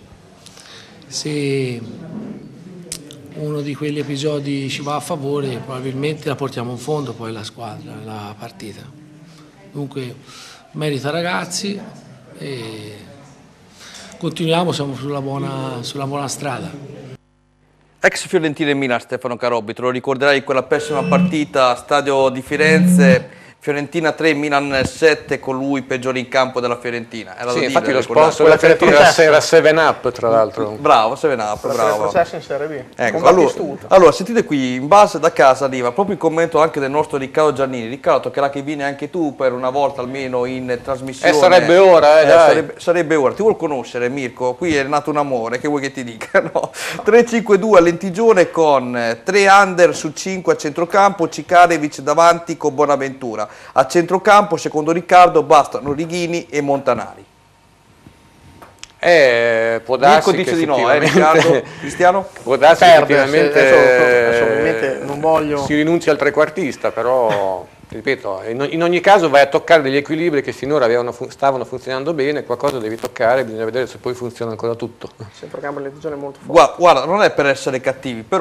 se uno di quegli episodi ci va a favore probabilmente la portiamo in fondo poi la squadra, la partita. Dunque merita ragazzi e continuiamo, siamo sulla buona strada. Ex Fiorentina e Milan, Stefano Carobbi, te lo ricorderai quella pessima partita Stadio di Firenze, Fiorentina 3, Milan 7, con lui peggiore in campo della Fiorentina. Era sì, infatti lo sponsor della Fiorentina era 7up, tra l'altro. Bravo, 7up, bravo. Processo in Serie B. Ecco, allora, sentite qui, in base da casa arriva proprio il commento anche del nostro Riccardo Giannini. Riccardo, toccherà che vieni anche tu per una volta almeno in trasmissione. Sarebbe ora, dai. Sarebbe ora. Ti vuol conoscere, Mirko? Qui è nato un amore, che vuoi che ti dica? No? 3-5-2 a Lentigione con 3 under su 5 a centrocampo, Cikarevic davanti con Bonaventura. A centrocampo, secondo Riccardo, bastano Righini e Montanari. Può darsi Mirko dice che di no, Riccardo? Cristiano? Può darsi che effettivamente non voglio... si rinunci al trequartista, però ripeto, in ogni caso vai a toccare degli equilibri che finora stavano funzionando bene, qualcosa devi toccare, bisogna vedere se poi funziona ancora tutto. Il centrocampo in Lentigione è molto forte. Guarda, non è per essere cattivi, però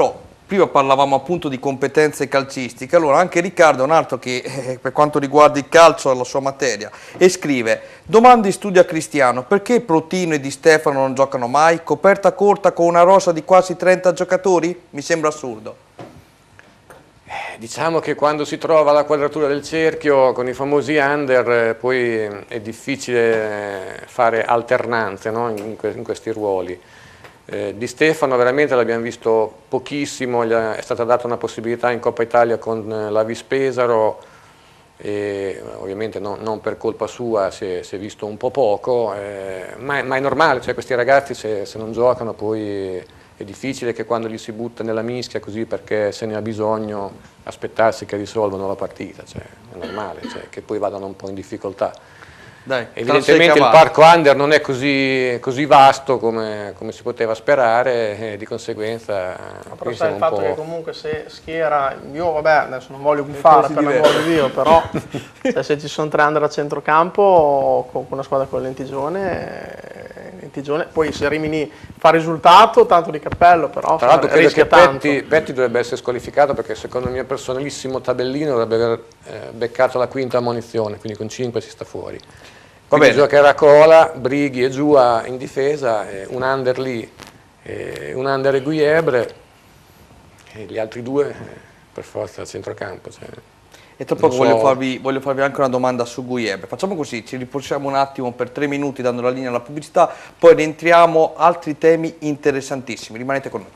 prima parlavamo appunto di competenze calcistiche, allora anche Riccardo è un altro che per quanto riguarda il calcio è la sua materia, e scrive: domandi studio a Cristiano, perché Protino e Di Stefano non giocano mai? Coperta corta con una rosa di quasi 30 giocatori? Mi sembra assurdo. Diciamo che quando si trova la quadratura del cerchio con i famosi under poi è difficile fare alternanze, no? in questi ruoli. Di Stefano veramente l'abbiamo visto pochissimo, gli è stata data una possibilità in Coppa Italia con la Vis Pesaro, e ovviamente non per colpa sua si è visto un po' poco, ma è normale, cioè questi ragazzi se non giocano poi è difficile che quando gli si butta nella mischia così perché se ne ha bisogno aspettarsi che risolvano la partita, cioè, è normale, cioè, che poi vadano un po' in difficoltà. Dai, evidentemente il parco under non è così vasto come si poteva sperare, e di conseguenza però sai il fatto che comunque se schiera, io vabbè adesso non voglio buffare per l'amor di Dio, però se ci sono 3 under a centrocampo con una squadra con Lentigione, poi se Rimini fa risultato tanto di cappello, però tra l'altro credo che tanto. Petti dovrebbe essere squalificato perché secondo il mio personalissimo tabellino dovrebbe aver beccato la 5ª ammonizione, quindi con 5 si sta fuori. Quindi giocherà Cola, Brighi e Giua in difesa, un under lì, un under e Guiebre, e gli altri 2 per forza al centrocampo. Cioè, e tra poco voglio farvi anche una domanda su Guiebre. Facciamo così, ci riposiamo un attimo per 3 minuti dando la linea alla pubblicità, poi rientriamo altri temi interessantissimi. Rimanete con noi.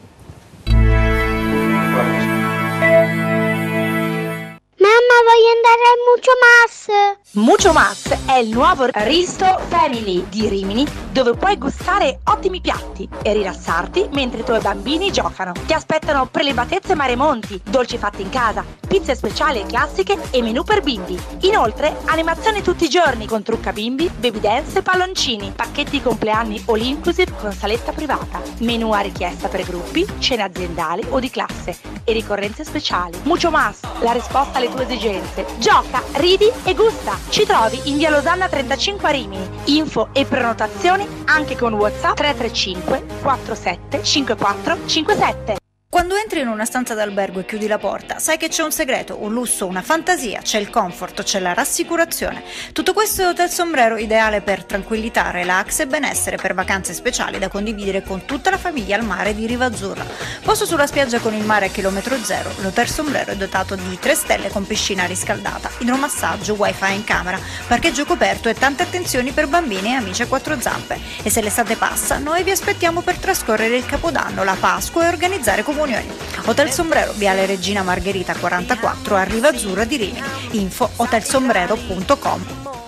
Mamma, voglio andare al Mucho Mas! Mucho Mas è il nuovo Risto Family di Rimini, dove puoi gustare ottimi piatti e rilassarti mentre i tuoi bambini giocano. Ti aspettano prelibatezze mare monti, dolci fatti in casa, pizze speciali e classiche e menù per bimbi. Inoltre, animazioni tutti i giorni con trucca bimbi, baby dance e palloncini, pacchetti compleanni all inclusive con saletta privata, menù a richiesta per gruppi, cene aziendali o di classe e ricorrenze speciali. Mucho Mas, la risposta alle tue esigenze. Gioca, ridi e gusta. Ci trovi in via Losanna 35 a Rimini. Info e prenotazioni anche con WhatsApp 335 47 54 57. Quando entri in una stanza d'albergo e chiudi la porta, sai che c'è un segreto, un lusso, una fantasia, c'è il comfort, c'è la rassicurazione. Tutto questo è Hotel Sombrero, ideale per tranquillità, relax e benessere per vacanze speciali da condividere con tutta la famiglia al mare di Riva Azzurra. Posto sulla spiaggia con il mare a chilometro zero, l'Hotel Sombrero è dotato di 3 stelle con piscina riscaldata, idromassaggio, wifi in camera, parcheggio coperto e tante attenzioni per bambini e amici a 4 zampe. E se l'estate passa, noi vi aspettiamo per trascorrere il Capodanno, la Pasqua e organizzare comunioni. Hotel Sombrero, Viale Regina Margherita 44 a Riva Azzurra di Rimini. Info hotelsombrero.com.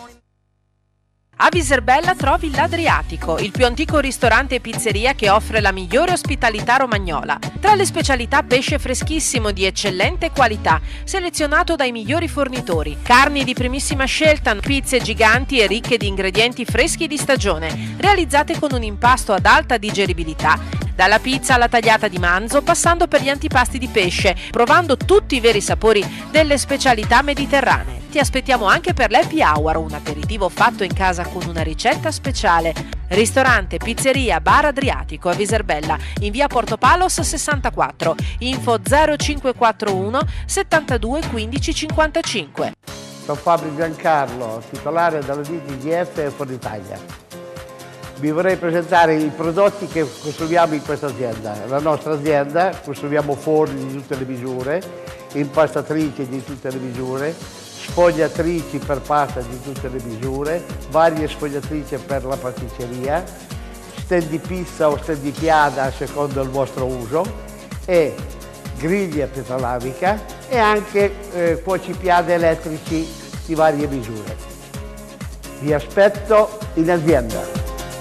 A Viserbella trovi l'Adriatico, il più antico ristorante e pizzeria che offre la migliore ospitalità romagnola. Tra le specialità pesce freschissimo di eccellente qualità, selezionato dai migliori fornitori, carni di primissima scelta, pizze giganti e ricche di ingredienti freschi di stagione, realizzate con un impasto ad alta digeribilità, dalla pizza alla tagliata di manzo, passando per gli antipasti di pesce, provando tutti i veri sapori delle specialità mediterranee. Ti aspettiamo anche per l'happy hour, un aperitivo fatto in casa con una ricetta speciale. Ristorante, pizzeria, bar Adriatico a Viserbella, in via Portopalos 64, info 0541 72 15 55. Sono Fabio Giancarlo, titolare della DGF e Forno Italia. Vi vorrei presentare i prodotti che costruiamo in questa azienda. La nostra azienda, costruiamo forni di tutte le misure, impastatrici di tutte le misure, sfogliatrici per pasta di tutte le misure, varie sfogliatrici per la pasticceria, stand di pizza o stand di piada secondo il vostro uso, e griglie a pietra lavica e anche cuocipiade elettrici di varie misure. Vi aspetto in azienda.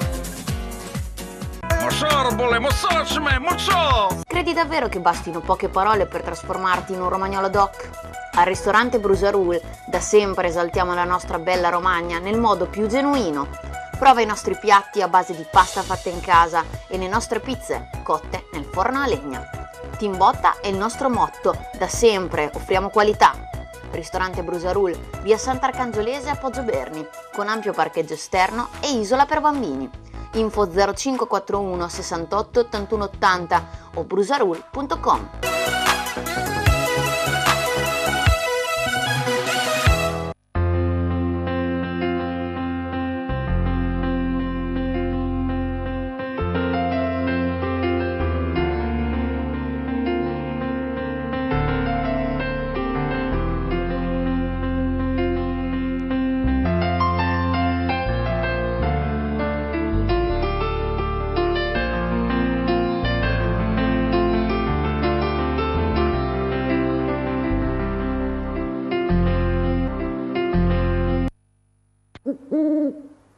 Credi davvero che bastino poche parole per trasformarti in un romagnolo doc? Al ristorante Brusarul da sempre esaltiamo la nostra bella Romagna nel modo più genuino. Prova i nostri piatti a base di pasta fatta in casa e le nostre pizze cotte nel forno a legna. Team Botta è il nostro motto, da sempre offriamo qualità. Ristorante Brusarul, via Sant'Arcangiolese a Poggio Berni, con ampio parcheggio esterno e isola per bambini. Info 0541 68 81 80 o brusarul.com.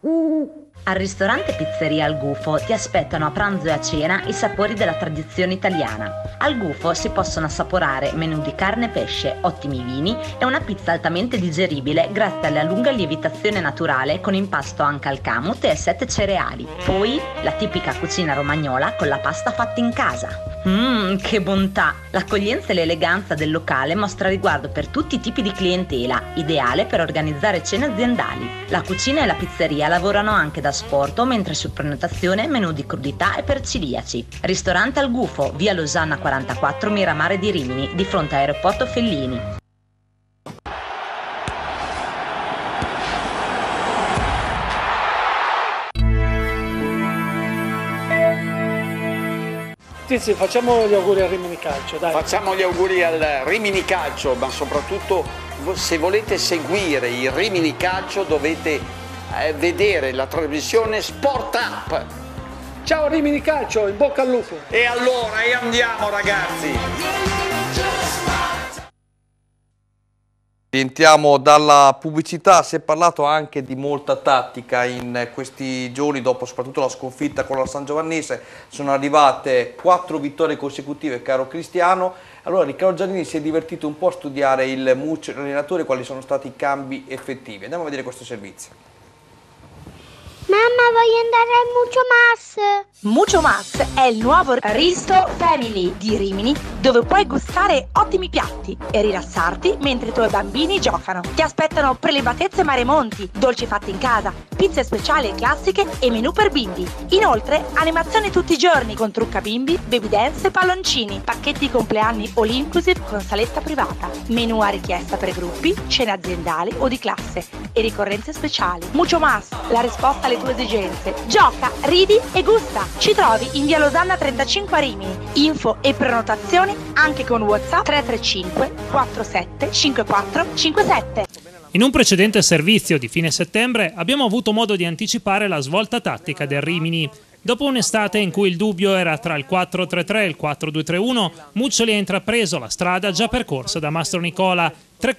Al ristorante Pizzeria Al Gufo ti aspettano a pranzo e a cena i sapori della tradizione italiana. Al Gufo si possono assaporare menù di carne e pesce, ottimi vini e una pizza altamente digeribile grazie alla lunga lievitazione naturale con impasto anche al camut e 7 cereali. Poi la tipica cucina romagnola con la pasta fatta in casa. Che bontà! L'accoglienza e l'eleganza del locale mostra riguardo per tutti i tipi di clientela, ideale per organizzare cene aziendali. La cucina e la pizzeria lavorano anche da sport, mentre su prenotazione menù di crudità e per celiaci. Ristorante Al Gufo, via Losanna 44, Miramare di Rimini, di fronte a Aeroporto Fellini. Tizi, facciamo gli auguri al Rimini Calcio, dai. Facciamo gli auguri al Rimini Calcio, ma soprattutto se volete seguire il Rimini Calcio dovete vedere la trasmissione Sport Up. Ciao Rimini Calcio, in bocca al lupo. E allora, andiamo ragazzi. Rientriamo dalla pubblicità. Si è parlato anche di molta tattica in questi giorni, dopo soprattutto la sconfitta con la San Giovannese. Sono arrivate 4 vittorie consecutive, caro Cristiano. Allora Riccardo Giannini si è divertito un po' a studiare il Muccio, l'allenatore, quali sono stati i cambi effettivi. Andiamo a vedere questo servizio. Mamma, voglio andare al Mucho Mas. Mucho Mas è il nuovo Risto Family di Rimini, dove puoi gustare ottimi piatti e rilassarti mentre i tuoi bambini giocano. Ti aspettano prelibatezze maremonti, dolci fatti in casa, pizze speciali e classiche e menù per bimbi. Inoltre, animazioni tutti i giorni con trucca bimbi, baby dance e palloncini, pacchetti compleanni all inclusive con saletta privata, menù a richiesta per gruppi, cene aziendali o di classe e ricorrenze speciali. Mucho Mas, la risposta alle tue esigenze. Gioca, ridi e gusta. Ci trovi in via Losanna 35 a Rimini. Info e prenotazioni anche con WhatsApp 335 47 54 57. In un precedente servizio di fine settembre abbiamo avuto modo di anticipare la svolta tattica del Rimini. Dopo un'estate in cui il dubbio era tra il 4-3-3 e il 4-2-3-1, Muccioli ha intrapreso la strada già percorsa da Mastro Nicola,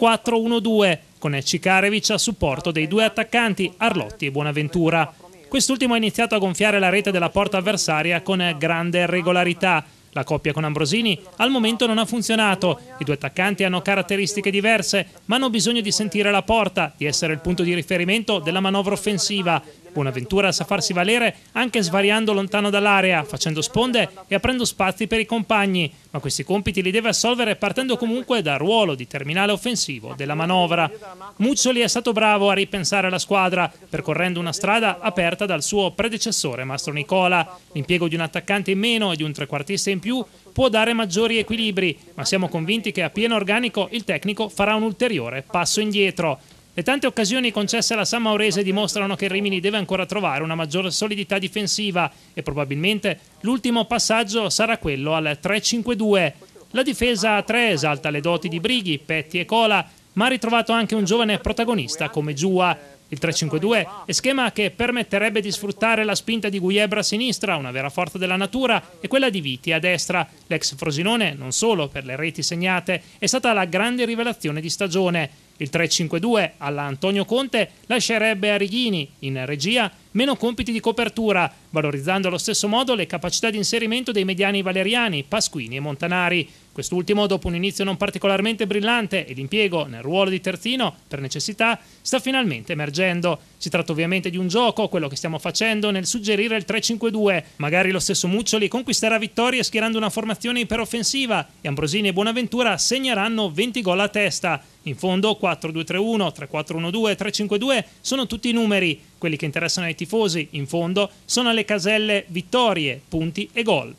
3-4-1-2, con Cikarevic a supporto dei 2 attaccanti Arlotti e Buonaventura. Quest'ultimo ha iniziato a gonfiare la rete della porta avversaria con grande regolarità. La coppia con Ambrosini al momento non ha funzionato. I 2 attaccanti hanno caratteristiche diverse, ma hanno bisogno di sentire la porta, di essere il punto di riferimento della manovra offensiva. Buonaventura sa farsi valere anche svariando lontano dall'area, facendo sponde e aprendo spazi per i compagni, ma questi compiti li deve assolvere partendo comunque dal ruolo di terminale offensivo della manovra. Muccioli è stato bravo a ripensare la squadra, percorrendo una strada aperta dal suo predecessore Mastro Nicola. L'impiego di un attaccante in meno e di un trequartista in più può dare maggiori equilibri, ma siamo convinti che a pieno organico il tecnico farà un ulteriore passo indietro. Le tante occasioni concesse alla San Maurese dimostrano che il Rimini deve ancora trovare una maggiore solidità difensiva e probabilmente l'ultimo passaggio sarà quello al 3-5-2. La difesa a 3 esalta le doti di Brighi, Petti e Cola, ma ha ritrovato anche un giovane protagonista come Giua. Il 3-5-2 è schema che permetterebbe di sfruttare la spinta di Guiebra a sinistra, una vera forza della natura, e quella di Viti a destra. L'ex Frosinone, non solo per le reti segnate, è stata la grande rivelazione di stagione. Il 3-5-2 alla Antonio Conte lascerebbe a Righini, in regia, meno compiti di copertura, valorizzando allo stesso modo le capacità di inserimento dei mediani valeriani, Pasquini e Montanari. Quest'ultimo, dopo un inizio non particolarmente brillante e l'impiego nel ruolo di terzino, per necessità, sta finalmente emergendo. Si tratta ovviamente di un gioco, quello che stiamo facendo nel suggerire il 3-5-2. Magari lo stesso Muccioli conquisterà vittorie schierando una formazione iperoffensiva e Ambrosini e Buonaventura segneranno 20 gol a testa. In fondo 4-2-3-1, 3-4-1-2, 3-5-2 sono tutti numeri. Quelli che interessano ai tifosi, in fondo, sono le caselle vittorie, punti e gol.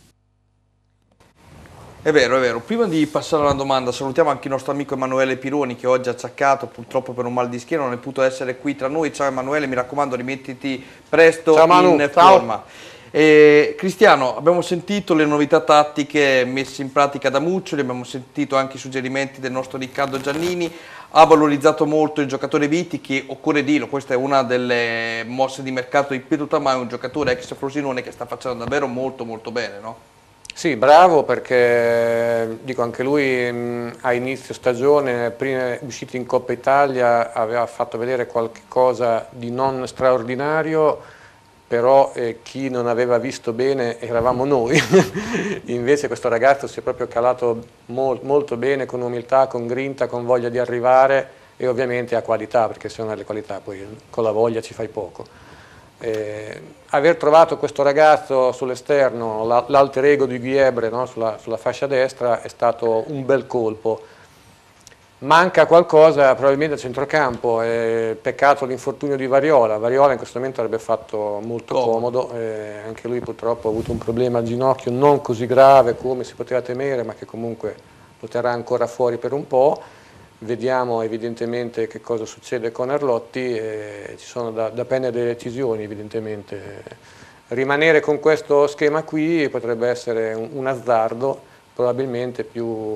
È vero, è vero. Prima di passare alla domanda, salutiamo anche il nostro amico Emanuele Pironi, che oggi ha acciaccato, purtroppo per un mal di schiena non è potuto essere qui tra noi. Ciao Emanuele, mi raccomando, rimettiti presto in forma. Cristiano, abbiamo sentito le novità tattiche messe in pratica da Muccioli, abbiamo sentito anche i suggerimenti del nostro Riccardo Giannini. Ha valorizzato molto il giocatore Viti, che occorre dirlo, questa è una delle mosse di mercato di Pietro Tamà, è un giocatore ex Frosinone che sta facendo davvero molto molto bene, no? Sì, bravo, perché dico anche lui a inizio stagione, prima uscito in Coppa Italia, aveva fatto vedere qualche cosa di non straordinario, però chi non aveva visto bene eravamo noi. Invece questo ragazzo si è proprio calato molto bene, con umiltà, con grinta, con voglia di arrivare, e ovviamente ha qualità, perché se non ha le qualità poi con la voglia ci fai poco. Aver trovato questo ragazzo sull'esterno, l'alter ego di Guiebre, no? sulla fascia destra, è stato un bel colpo. Manca qualcosa probabilmente a centrocampo, peccato l'infortunio di Variola. Variola in questo momento avrebbe fatto molto comodo, anche lui purtroppo ha avuto un problema al ginocchio non così grave come si poteva temere, ma che comunque lo terrà ancora fuori per un po'. Vediamo evidentemente che cosa succede con Arlotti, ci sono da prendere delle decisioni evidentemente. Rimanere con questo schema qui potrebbe essere un azzardo, probabilmente più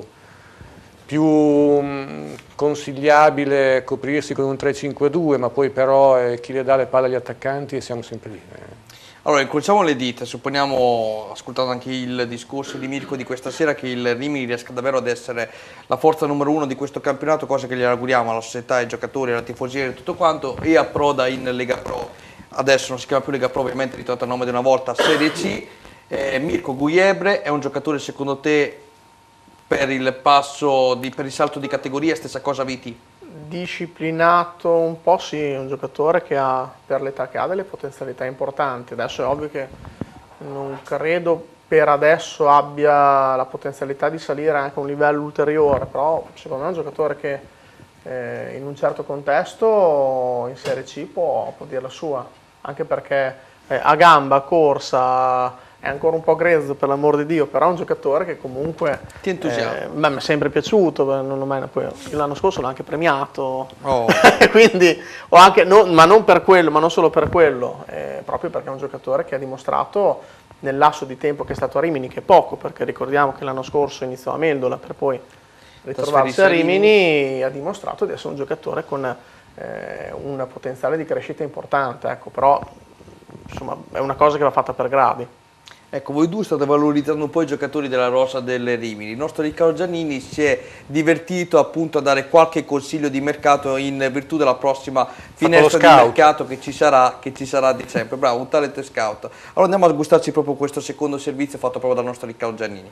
consigliabile coprirsi con un 3-5-2, ma poi però chi le dà le palle agli attaccanti e siamo sempre lì. Allora, incrociamo le dita, supponiamo, ascoltando anche il discorso di Mirko di questa sera, che il Rimini riesca davvero ad essere la forza numero 1 di questo campionato, cosa che gli auguriamo alla società, ai giocatori, alla tifoseria e tutto quanto, e approda in Lega Pro. Adesso non si chiama più Lega Pro, ovviamente, ritorna al nome di una volta, Serie C. Mirko Guiebre è un giocatore, secondo te, per il salto di categoria, stessa cosa Viti? Disciplinato un po', sì, è un giocatore che ha, per l'età che ha, delle potenzialità importanti. Adesso è ovvio che non credo per adesso abbia la potenzialità di salire anche a un livello ulteriore, però secondo me è un giocatore che in un certo contesto in Serie C può dire la sua, anche perché a gamba, corsa, è ancora un po' grezzo per l'amor di Dio, però è un giocatore che comunque ti entusiasma. Mi è sempre piaciuto, poi l'anno scorso l'ho anche premiato, quindi, ma non per quello, ma non solo per quello, proprio perché è un giocatore che ha dimostrato nel lasso di tempo che è stato a Rimini, che è poco, perché ricordiamo che l'anno scorso iniziò a Mendola per poi ritrovarsi a Rimini, ha dimostrato di essere un giocatore con un potenziale di crescita importante, ecco, però insomma è una cosa che va fatta per gradi. Ecco, voi due state valorizzando un po' i giocatori della rosa del Rimini. Il nostro Riccardo Giannini si è divertito appunto a dare qualche consiglio di mercato in virtù della prossima finestra di mercato che ci sarà a dicembre. Bravo, un talent scout. Allora andiamo a gustarci proprio questo secondo servizio fatto proprio dal nostro Riccardo Giannini.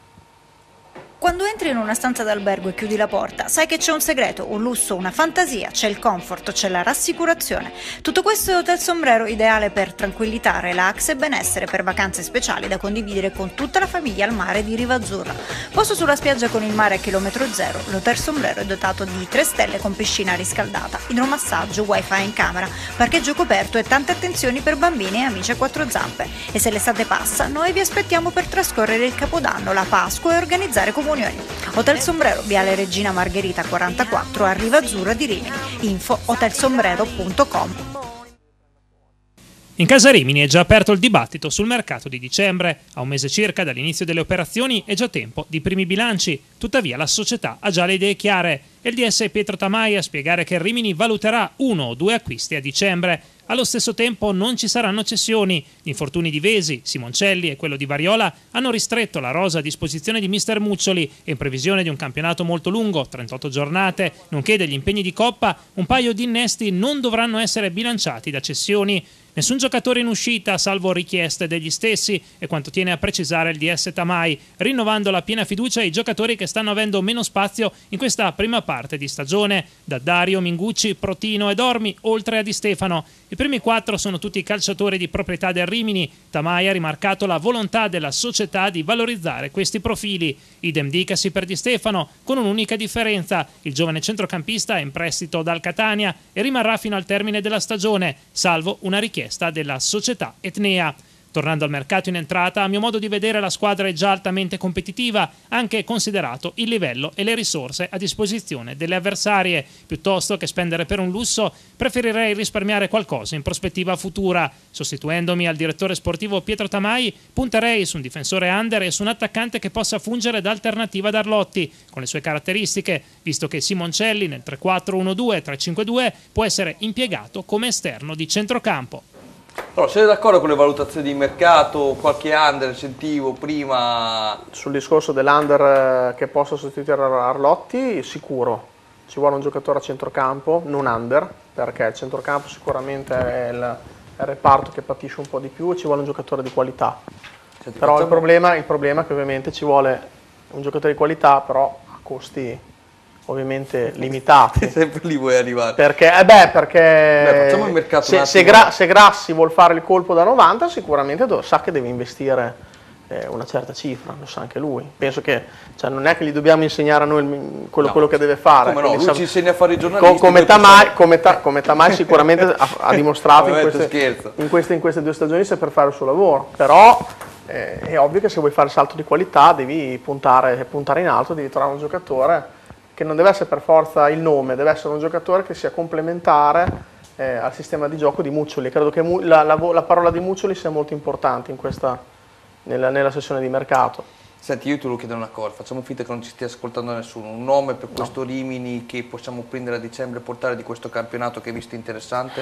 Quando entri in una stanza d'albergo e chiudi la porta, sai che c'è un segreto, un lusso, una fantasia, c'è il comfort, c'è la rassicurazione. Tutto questo è Hotel Sombrero, ideale per tranquillità, relax e benessere, per vacanze speciali da condividere con tutta la famiglia al mare di Riva Azzurra. Posto sulla spiaggia con il mare a chilometro zero, l'Hotel Sombrero è dotato di 3 stelle con piscina riscaldata, idromassaggio, wifi in camera, parcheggio coperto e tante attenzioni per bambini e amici a 4 zampe. E se l'estate passa, noi vi aspettiamo per trascorrere il Capodanno, la Pasqua e organizzare comunioni. Hotel Sombrero, Viale Regina Margherita 44 a Riva Azzurra di Rimini. Info hotelsombrero.com. In casa Rimini è già aperto il dibattito sul mercato di dicembre. A un mese circa dall'inizio delle operazioni è già tempo di primi bilanci. Tuttavia la società ha già le idee chiare. E il DS Pietro Tamai a spiegare che Rimini valuterà 1 o 2 acquisti a dicembre. Allo stesso tempo non ci saranno cessioni. Gli infortuni di Vesi, Simoncelli e quello di Variola hanno ristretto la rosa a disposizione di mister Muccioli e in previsione di un campionato molto lungo, 38 giornate, nonché degli impegni di Coppa, un paio di innesti non dovranno essere bilanciati da cessioni. Nessun giocatore in uscita, salvo richieste degli stessi, e quanto tiene a precisare il DS Tamai, rinnovando la piena fiducia ai giocatori che stanno avendo meno spazio in questa prima parte di stagione, da Dario, Mingucci, Protino e Dormi, oltre a Di Stefano. I primi 4 sono tutti calciatori di proprietà del Rimini. Tamai ha rimarcato la volontà della società di valorizzare questi profili. Idem dicasi per Di Stefano, con un'unica differenza: il giovane centrocampista è in prestito dal Catania e rimarrà fino al termine della stagione, salvo una richiesta della società etnea. Tornando al mercato in entrata, a mio modo di vedere la squadra è già altamente competitiva, anche considerato il livello e le risorse a disposizione delle avversarie. Piuttosto che spendere per un lusso, preferirei risparmiare qualcosa in prospettiva futura. Sostituendomi al direttore sportivo Pietro Tamai, punterei su un difensore under e su un attaccante che possa fungere da alternativa ad Arlotti, con le sue caratteristiche, visto che Simoncelli nel 3-4-1-2 3-5-2 può essere impiegato come esterno di centrocampo. Allora, siete d'accordo con le valutazioni di mercato? Qualche under sentivo prima? Sul discorso dell'under che possa sostituire Arlotti, sicuro. Ci vuole un giocatore a centrocampo, non under, perché il centrocampo sicuramente è il reparto che patisce un po' di più e ci vuole un giocatore di qualità. Però il problema è che ovviamente ci vuole un giocatore di qualità, però a costi ovviamente limitati. Sempre lì vuoi arrivare. Perché facciamo il mercato se Grassi vuol fare il colpo da 90, sicuramente sa che deve investire una certa cifra, lo sa anche lui. Penso che non è che gli dobbiamo insegnare a noi quello che deve fare. Come no, lui ci insegna a fare i giornalisti. Come Tamai sicuramente ha dimostrato in queste 2 stagioni saper fare il suo lavoro. Però è ovvio che se vuoi fare il salto di qualità devi puntare in alto, devi trovare un giocatore che non deve essere per forza il nome, deve essere un giocatore che sia complementare al sistema di gioco di Muccioli. Credo che la parola di Muccioli sia molto importante nella sessione di mercato. Senti, io ti volevo chiedere una cosa, facciamo finta che non ci stia ascoltando nessuno, un nome per questo Rimini che possiamo prendere a dicembre e portare di questo campionato che hai visto interessante?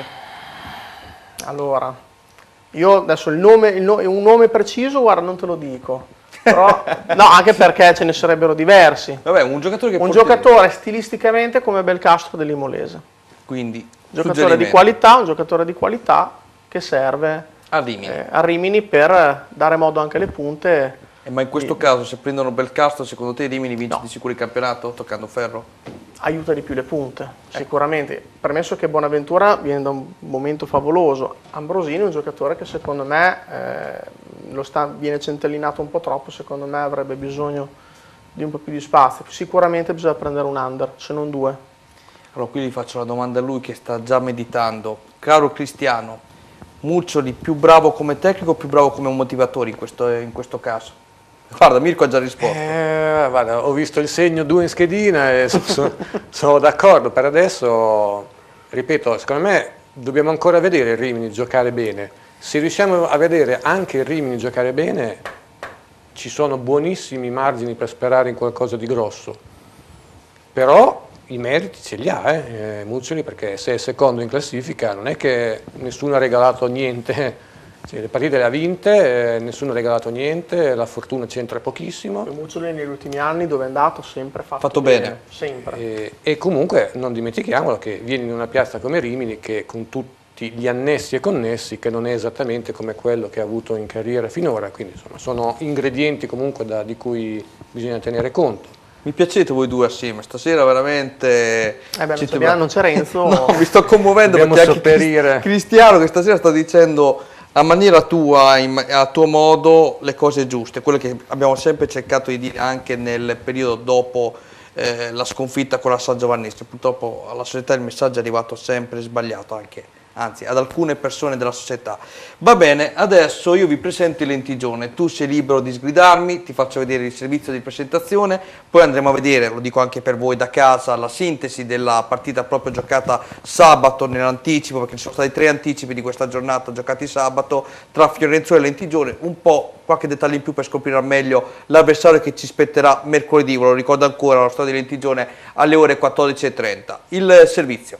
Allora, io adesso un nome preciso, guarda, non te lo dico. Però, no, anche perché ce ne sarebbero diversi. Vabbè, un giocatore stilisticamente come Belcastro dell'Imolese. Quindi, un giocatore di qualità che serve a Rimini per dare modo anche alle punte. Ma in questo caso, se prendono Belcastro, secondo te Rimini vince di sicuro il campionato, toccando ferro? Aiuta di più le punte, sicuramente. Premesso che Bonaventura viene da un momento favoloso. Ambrosini è un giocatore che secondo me viene centellinato un po' troppo, secondo me avrebbe bisogno di un po' più di spazio. Sicuramente bisogna prendere un under, se non 2. Allora qui gli faccio la domanda a lui che sta già meditando. Caro Cristiano, Muccioli più bravo come tecnico o più bravo come motivatore in questo caso? Guarda, Mirko ha già risposto. Guarda, ho visto il segno 2 in schedina e sono d'accordo. Per adesso, ripeto, secondo me dobbiamo ancora vedere il Rimini giocare bene. Se riusciamo a vedere anche il Rimini giocare bene, ci sono buonissimi margini per sperare in qualcosa di grosso. Però i meriti ce li ha, Muccioli, perché se è secondo in classifica non è che nessuno ha regalato niente. Le partite le ha vinte, nessuno ha regalato niente, la fortuna c'entra pochissimo. Muccioli negli ultimi anni dove è andato sempre fatto bene. Sempre. E comunque non dimentichiamolo che viene in una piazza come Rimini che con tutti gli annessi e connessi che non è esattamente come quello che ha avuto in carriera finora, quindi insomma sono ingredienti comunque di cui bisogna tenere conto. Mi piacete voi due assieme, stasera veramente... non c'è Renzo. No, mi sto commuovendo perché anche Cristiano che stasera sta dicendo a maniera tua, a tuo modo, le cose giuste, quelle che abbiamo sempre cercato di dire anche nel periodo dopo la sconfitta con la San Giovannista. Purtroppo alla società il messaggio è arrivato sempre sbagliato, anzi ad alcune persone della società. Va bene, adesso io vi presento il lentigione, tu sei libero di sgridarmi, ti faccio vedere il servizio di presentazione, poi andremo a vedere, lo dico anche per voi da casa, la sintesi della partita proprio giocata sabato nell'anticipo, perché ci sono stati 3 anticipi di questa giornata giocati sabato tra Fiorenzo e Lentigione, un po' qualche dettaglio in più per scoprire al meglio l'avversario che ci spetterà mercoledì, ve lo ricordo ancora, lo stadio di Lentigione alle ore 14:30. Il servizio.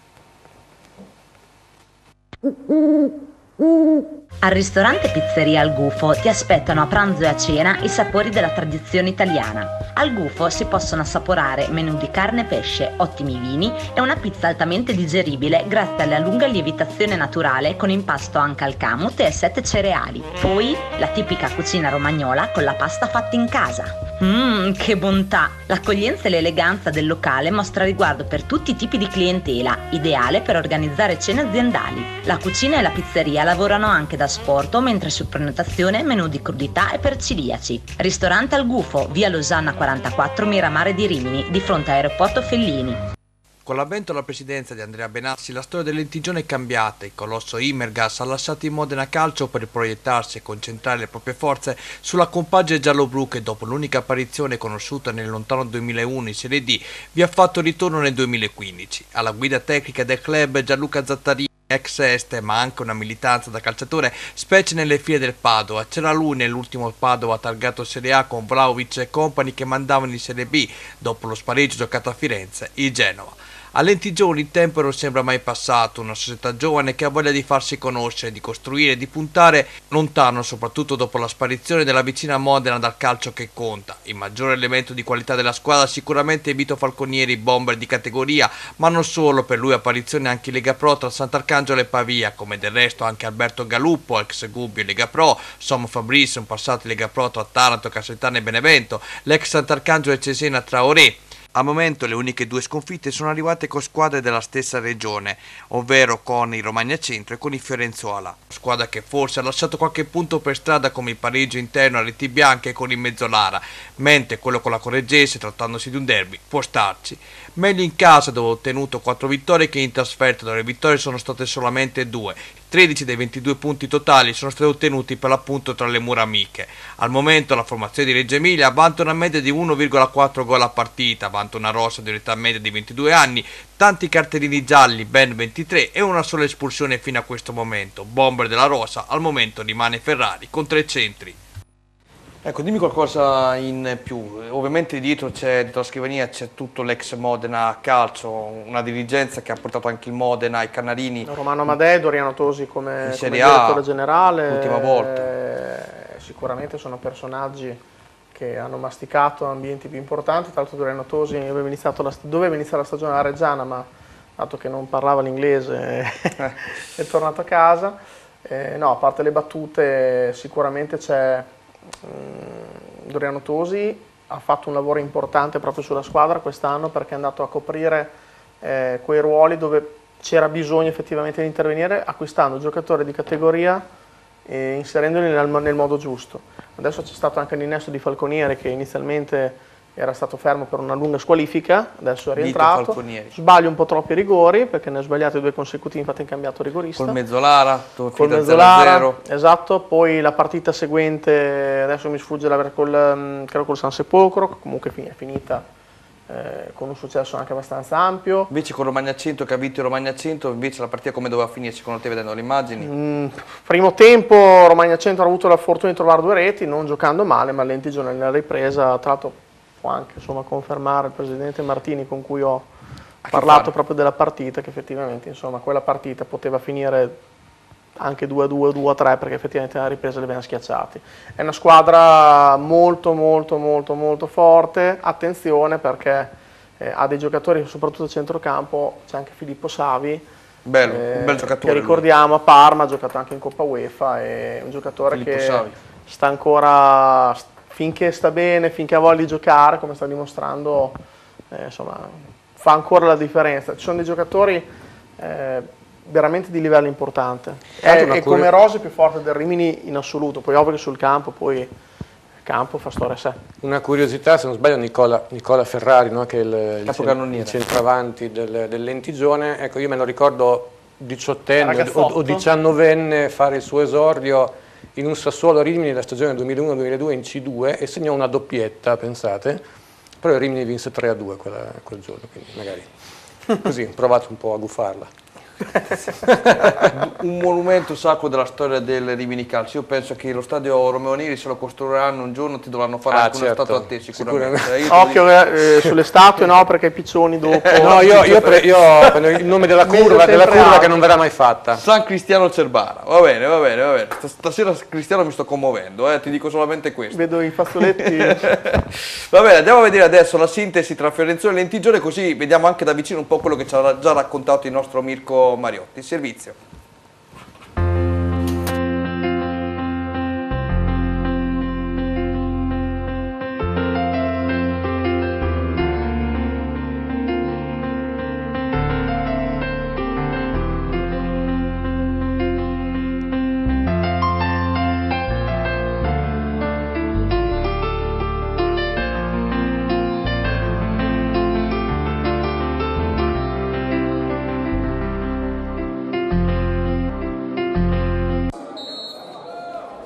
Al ristorante Pizzeria Al Gufo ti aspettano a pranzo e a cena i sapori della tradizione italiana. Al Gufo si possono assaporare menù di carne e pesce, ottimi vini e una pizza altamente digeribile grazie alla lunga lievitazione naturale con impasto anche al camut e 7 cereali. Poi la tipica cucina romagnola con la pasta fatta in casa. Che bontà! L'accoglienza e l'eleganza del locale mostra riguardo per tutti i tipi di clientela, ideale per organizzare cene aziendali. La cucina e la pizzeria lavorano anche da sporto, mentre su prenotazione menù di crudità e per celiaci. Ristorante Al Gufo, via Losanna 44, Miramare di Rimini, di fronte a Aeroporto Fellini. Con l'avvento alla presidenza di Andrea Benassi la storia del Lentigione è cambiata, il colosso Imergas ha lasciato il Modena Calcio per proiettarsi e concentrare le proprie forze sulla compagine gialloblu che dopo l'unica apparizione conosciuta nel lontano 2001 in Serie D vi ha fatto ritorno nel 2015. Alla guida tecnica del club Gianluca Zattarini, ex Este, ma anche una militanza da calciatore, specie nelle file del Padova. C'era lui nell'ultimo Padova targato Serie A con Vlahovic e compagni che mandavano in Serie B dopo lo spareggio giocato a Firenze, il Genova. A Lentigioni il tempo non sembra mai passato, una società giovane che ha voglia di farsi conoscere, di costruire, di puntare lontano, soprattutto dopo la sparizione della vicina Modena dal calcio che conta. Il maggiore elemento di qualità della squadra sicuramente è Vito Falconieri, bomber di categoria, ma non solo, per lui apparizione anche in Lega Pro tra Sant'Arcangelo e Pavia, come del resto anche Alberto Galuppo, ex Gubbio in Lega Pro, Somo Fabrice, un passato in Lega Pro tra Taranto, Casertano e Benevento, l'ex Sant'Arcangelo e Cesena Traoré. Al momento le uniche 2 sconfitte sono arrivate con squadre della stessa regione, ovvero con il Romagna Centro e con il Fiorenzuola. Squadra che forse ha lasciato qualche punto per strada come il pareggio interno a reti bianche con il Mezzolara, mentre quello con la Correggese, trattandosi di un derby, può starci. Meglio in casa dove ha ottenuto 4 vittorie che in trasferta, dove le vittorie sono state solamente 2. 13 dei 22 punti totali sono stati ottenuti per l'appunto tra le mura amiche. Al momento la formazione di Reggio Emilia vanta una media di 1,4 gol a partita, vanta una rosa di un'età media di 22 anni, tanti cartellini gialli, ben 23 e una sola espulsione fino a questo momento. Bomber della rosa al momento rimane Ferrari con 3 centri. Ecco, dimmi qualcosa in più. Ovviamente dietro la scrivania c'è tutto l'ex Modena calcio, una dirigenza che ha portato anche il Modena, i Canarini. Romano Amadei, Doriano Tosi come Serie direttore A, generale. l'ultima volta. Sicuramente sono personaggi che hanno masticato ambienti più importanti. Tra l'altro Doriano Tosi doveva iniziare la stagione alla Reggiana, ma dato che non parlava l'inglese è tornato a casa. No, a parte le battute, sicuramente c'è Doriano Tosi ha fatto un lavoro importante proprio sulla squadra quest'anno, perché è andato a coprire quei ruoli dove c'era bisogno effettivamente di intervenire, acquistando giocatori di categoria e inserendoli nel modo giusto. Adesso c'è stato anche l'innesto di Falconieri, che inizialmente era stato fermo per una lunga squalifica, adesso è rientrato, sbaglia un po' troppi rigori, perché ne ha sbagliati 2 consecutivi, infatti è cambiato rigorista. Col Mezzolara, col Mezzolara, 0-0. Esatto, poi la partita seguente, adesso mi sfugge credo col San Sepolcro, comunque è finita con un successo anche abbastanza ampio. Invece con Romagna Centro, che ha vinto il Romagna Centro, invece la partita come doveva finire secondo te, vedendo le immagini? Primo tempo Romagna Centro ha avuto la fortuna di trovare 2 reti, non giocando male, ma Lentigioni nella ripresa, tra l'altro può anche confermare il presidente Martini, con cui ho parlato proprio della partita, che effettivamente quella partita poteva finire anche 2-2, 2-3, perché effettivamente nella ripresa li abbiamo schiacciati. È una squadra molto molto molto molto forte, attenzione perché ha dei giocatori, soprattutto a centrocampo, c'è anche Filippo Savi, un bel giocatore, che ricordiamo a Parma, ha giocato anche in Coppa UEFA, è un giocatore Filippo che Savi sta ancora, finché sta bene, finché ha voglia di giocare, come sta dimostrando, fa ancora la differenza. Ci sono dei giocatori veramente di livello importante, è come Rose più forte del Rimini in assoluto, poi ovvio che sul campo il campo fa storia a sé. Una curiosità, se non sbaglio, Nicola Ferrari, no? Che è il centravanti del Lentigione, ecco, io me lo ricordo 18enne o 19enne fare il suo esordio in un Sassuolo Rimini la stagione 2001-2002 in C2 e segnò una doppietta, pensate, però il Rimini vinse 3-2 quel giorno, quindi magari così ho provato un po' a gufarla. Un monumento sacro della storia del Rimini Calcio. Io penso che lo stadio Romeo Neri, se lo costruiranno un giorno, ti dovranno fare anche una statua a te sicuramente. Occhio sulle statue, no, perché i piccioni dopo. No, io prendo il nome della curva che non verrà mai fatta. San Cristiano Cerbara. Va bene. Stasera Cristiano mi sto commuovendo, ti dico solamente questo. Vedo i fazzoletti. Va bene, andiamo a vedere adesso la sintesi tra Fiorenzuola e Lentigione, così vediamo anche da vicino un po' quello che ci ha già raccontato il nostro Mirko Mariotti. Servizio.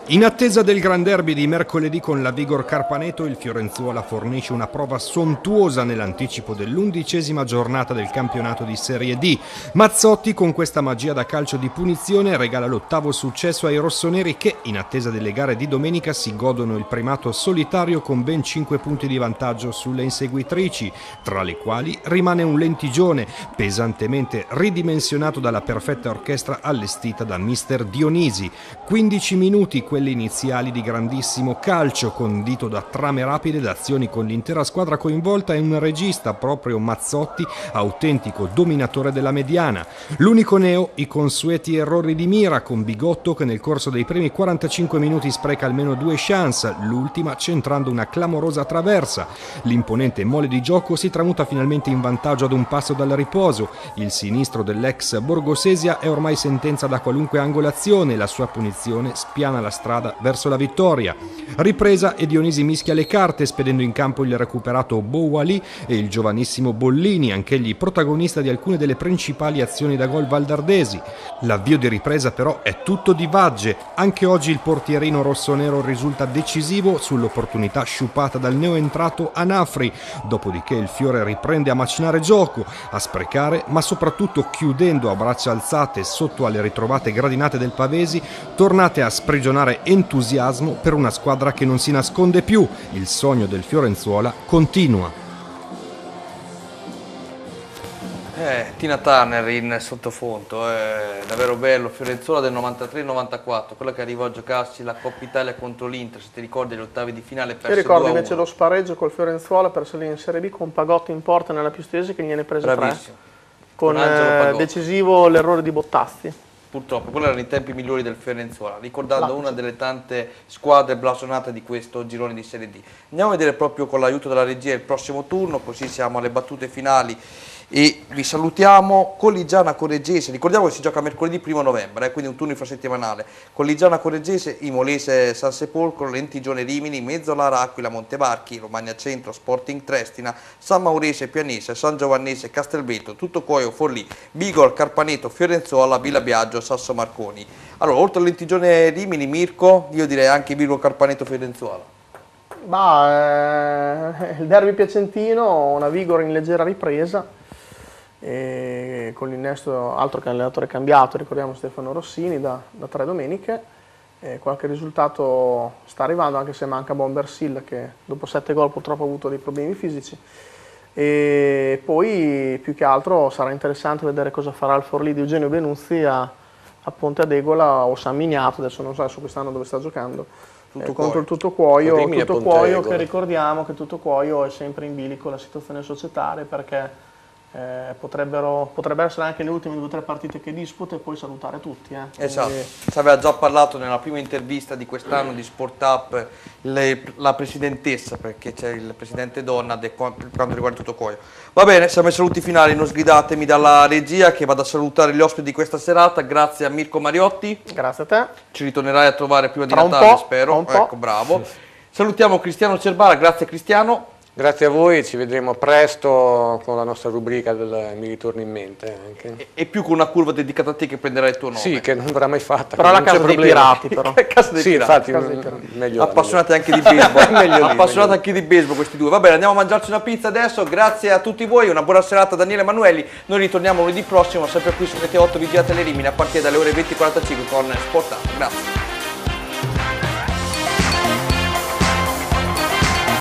In attesa del Gran Derby di mercoledì con la Vigor Carpaneto, il Fiorenzuola fornisce una prova sontuosa nell'anticipo dell'11ª giornata del campionato di Serie D. Mazzotti, con questa magia da calcio di punizione, regala l'8º successo ai rossoneri che, in attesa delle gare di domenica, si godono il primato solitario con ben 5 punti di vantaggio sulle inseguitrici, tra le quali rimane un Lentigione, pesantemente ridimensionato dalla perfetta orchestra allestita da mister Dionisi. 15 minuti quelli iniziali di grandissimo calcio, condito da trame rapide ed azioni con l'intera squadra coinvolta e un regista, proprio Mazzotti, autentico dominatore della mediana. L'unico neo, i consueti errori di mira, con Bigotto che nel corso dei primi 45 minuti spreca almeno 2 chance, l'ultima centrando una clamorosa traversa. L'imponente mole di gioco si tramuta finalmente in vantaggio ad un passo dal riposo. Il sinistro dell'ex Borgosesia è ormai sentenza da qualunque angolazione e la sua punizione spiana la strada verso la vittoria. Ripresa e Dionisi mischia le carte, spedendo in campo il recuperato Bouali e il giovanissimo Bollini, anch'egli protagonista di alcune delle principali azioni da gol valdardesi. L'avvio di ripresa però è tutto di Vagge. Anche oggi il portierino rossonero risulta decisivo sull'opportunità sciupata dal neoentrato Anafri, dopodiché il Fiore riprende a macinare gioco, a sprecare, ma soprattutto chiudendo a braccia alzate sotto alle ritrovate gradinate del Pavesi, tornate a sprigionare entusiasmo per una squadra che non si nasconde più. Il sogno del Fiorenzuola continua. Tina Turner in sottofondo, è davvero bello. Fiorenzuola del 93-94, quello che arrivò a giocarsi la Coppa Italia contro l'Inter, se ti ricordi, gli ottavi di finale perso 2-1. Io ricordo invece lo spareggio col Fiorenzuola per salire in Serie B con Pagotto in porta nella Pistoiese che gliene prese 3, con decisivo l'errore di Bottazzi. Purtroppo, quelli erano i tempi migliori del Fiorenzuola, ricordando una delle tante squadre blasonate di questo girone di Serie D. Andiamo a vedere proprio con l'aiuto della regia il prossimo turno, così siamo alle battute finali e vi salutiamo. Colligiana Correggese, ricordiamo che si gioca mercoledì 1 novembre, quindi un turno infrasettimanale. Colligiana Correggese, Imolese San Sepolcro, Lentigione Rimini, Mezzolara Aquila Montevarchi, Romagna Centro Sporting Trestina, San Maurese Pianese, San Giovannese Castelvetro, Tuttocoio Forlì, Bigor Carpaneto Fiorenzuola, Villa Biagio Sasso Marconi. Allora, oltre a Lentigione Rimini, Mirko, io direi anche Bigor Carpaneto Fiorenzuola. Il derby piacentino, una Vigor in leggera ripresa, e con l'innesto, altro che allenatore cambiato, ricordiamo Stefano Rossini da 3 domeniche. Qualche risultato sta arrivando, anche se manca Bombersil che dopo 7 gol purtroppo ha avuto dei problemi fisici. E poi più che altro sarà interessante vedere cosa farà il Forlì di Eugenio Benuzzi a Ponte Adegola o San Miniato, adesso non so su quest'anno dove sta giocando, contro il Tuttocuoio, che ricordiamo che Tuttocuoio è sempre in bilico la situazione societaria, perché potrebbero essere anche le ultime 2 o 3 partite che disputa e poi salutare tutti. Esatto, ci aveva già parlato nella prima intervista di quest'anno di Sport Up la presidentessa, perché c'è il presidente donna per quanto riguarda Tuttocuoio. Va bene, siamo ai saluti finali, non sgridatemi dalla regia che vado a salutare gli ospiti di questa serata. Grazie a Mirko Mariotti. Grazie a te. Ci ritornerai a trovare prima di Natale, spero. Ecco, bravo. Salutiamo Cristiano Cerbara, grazie Cristiano. Grazie a voi, ci vedremo presto con la nostra rubrica del Mi ritorni in mente. Anche. E più con una curva dedicata a te che prenderai il tuo nome. Sì, che non verrà mai fatta. Però la casa dei pirati, però. Casa dei pirati. Infatti, meglio. Appassionati anche di baseball. Appassionati anche di baseball questi due. Va bene, andiamo a mangiarci una pizza adesso. Grazie a tutti voi, una buona serata Daniele Emanueli. Noi ritorniamo lunedì prossimo, sempre qui su Rete 8 Vigilate le Rimini a partire dalle ore 20:45 con Sport Up. Grazie.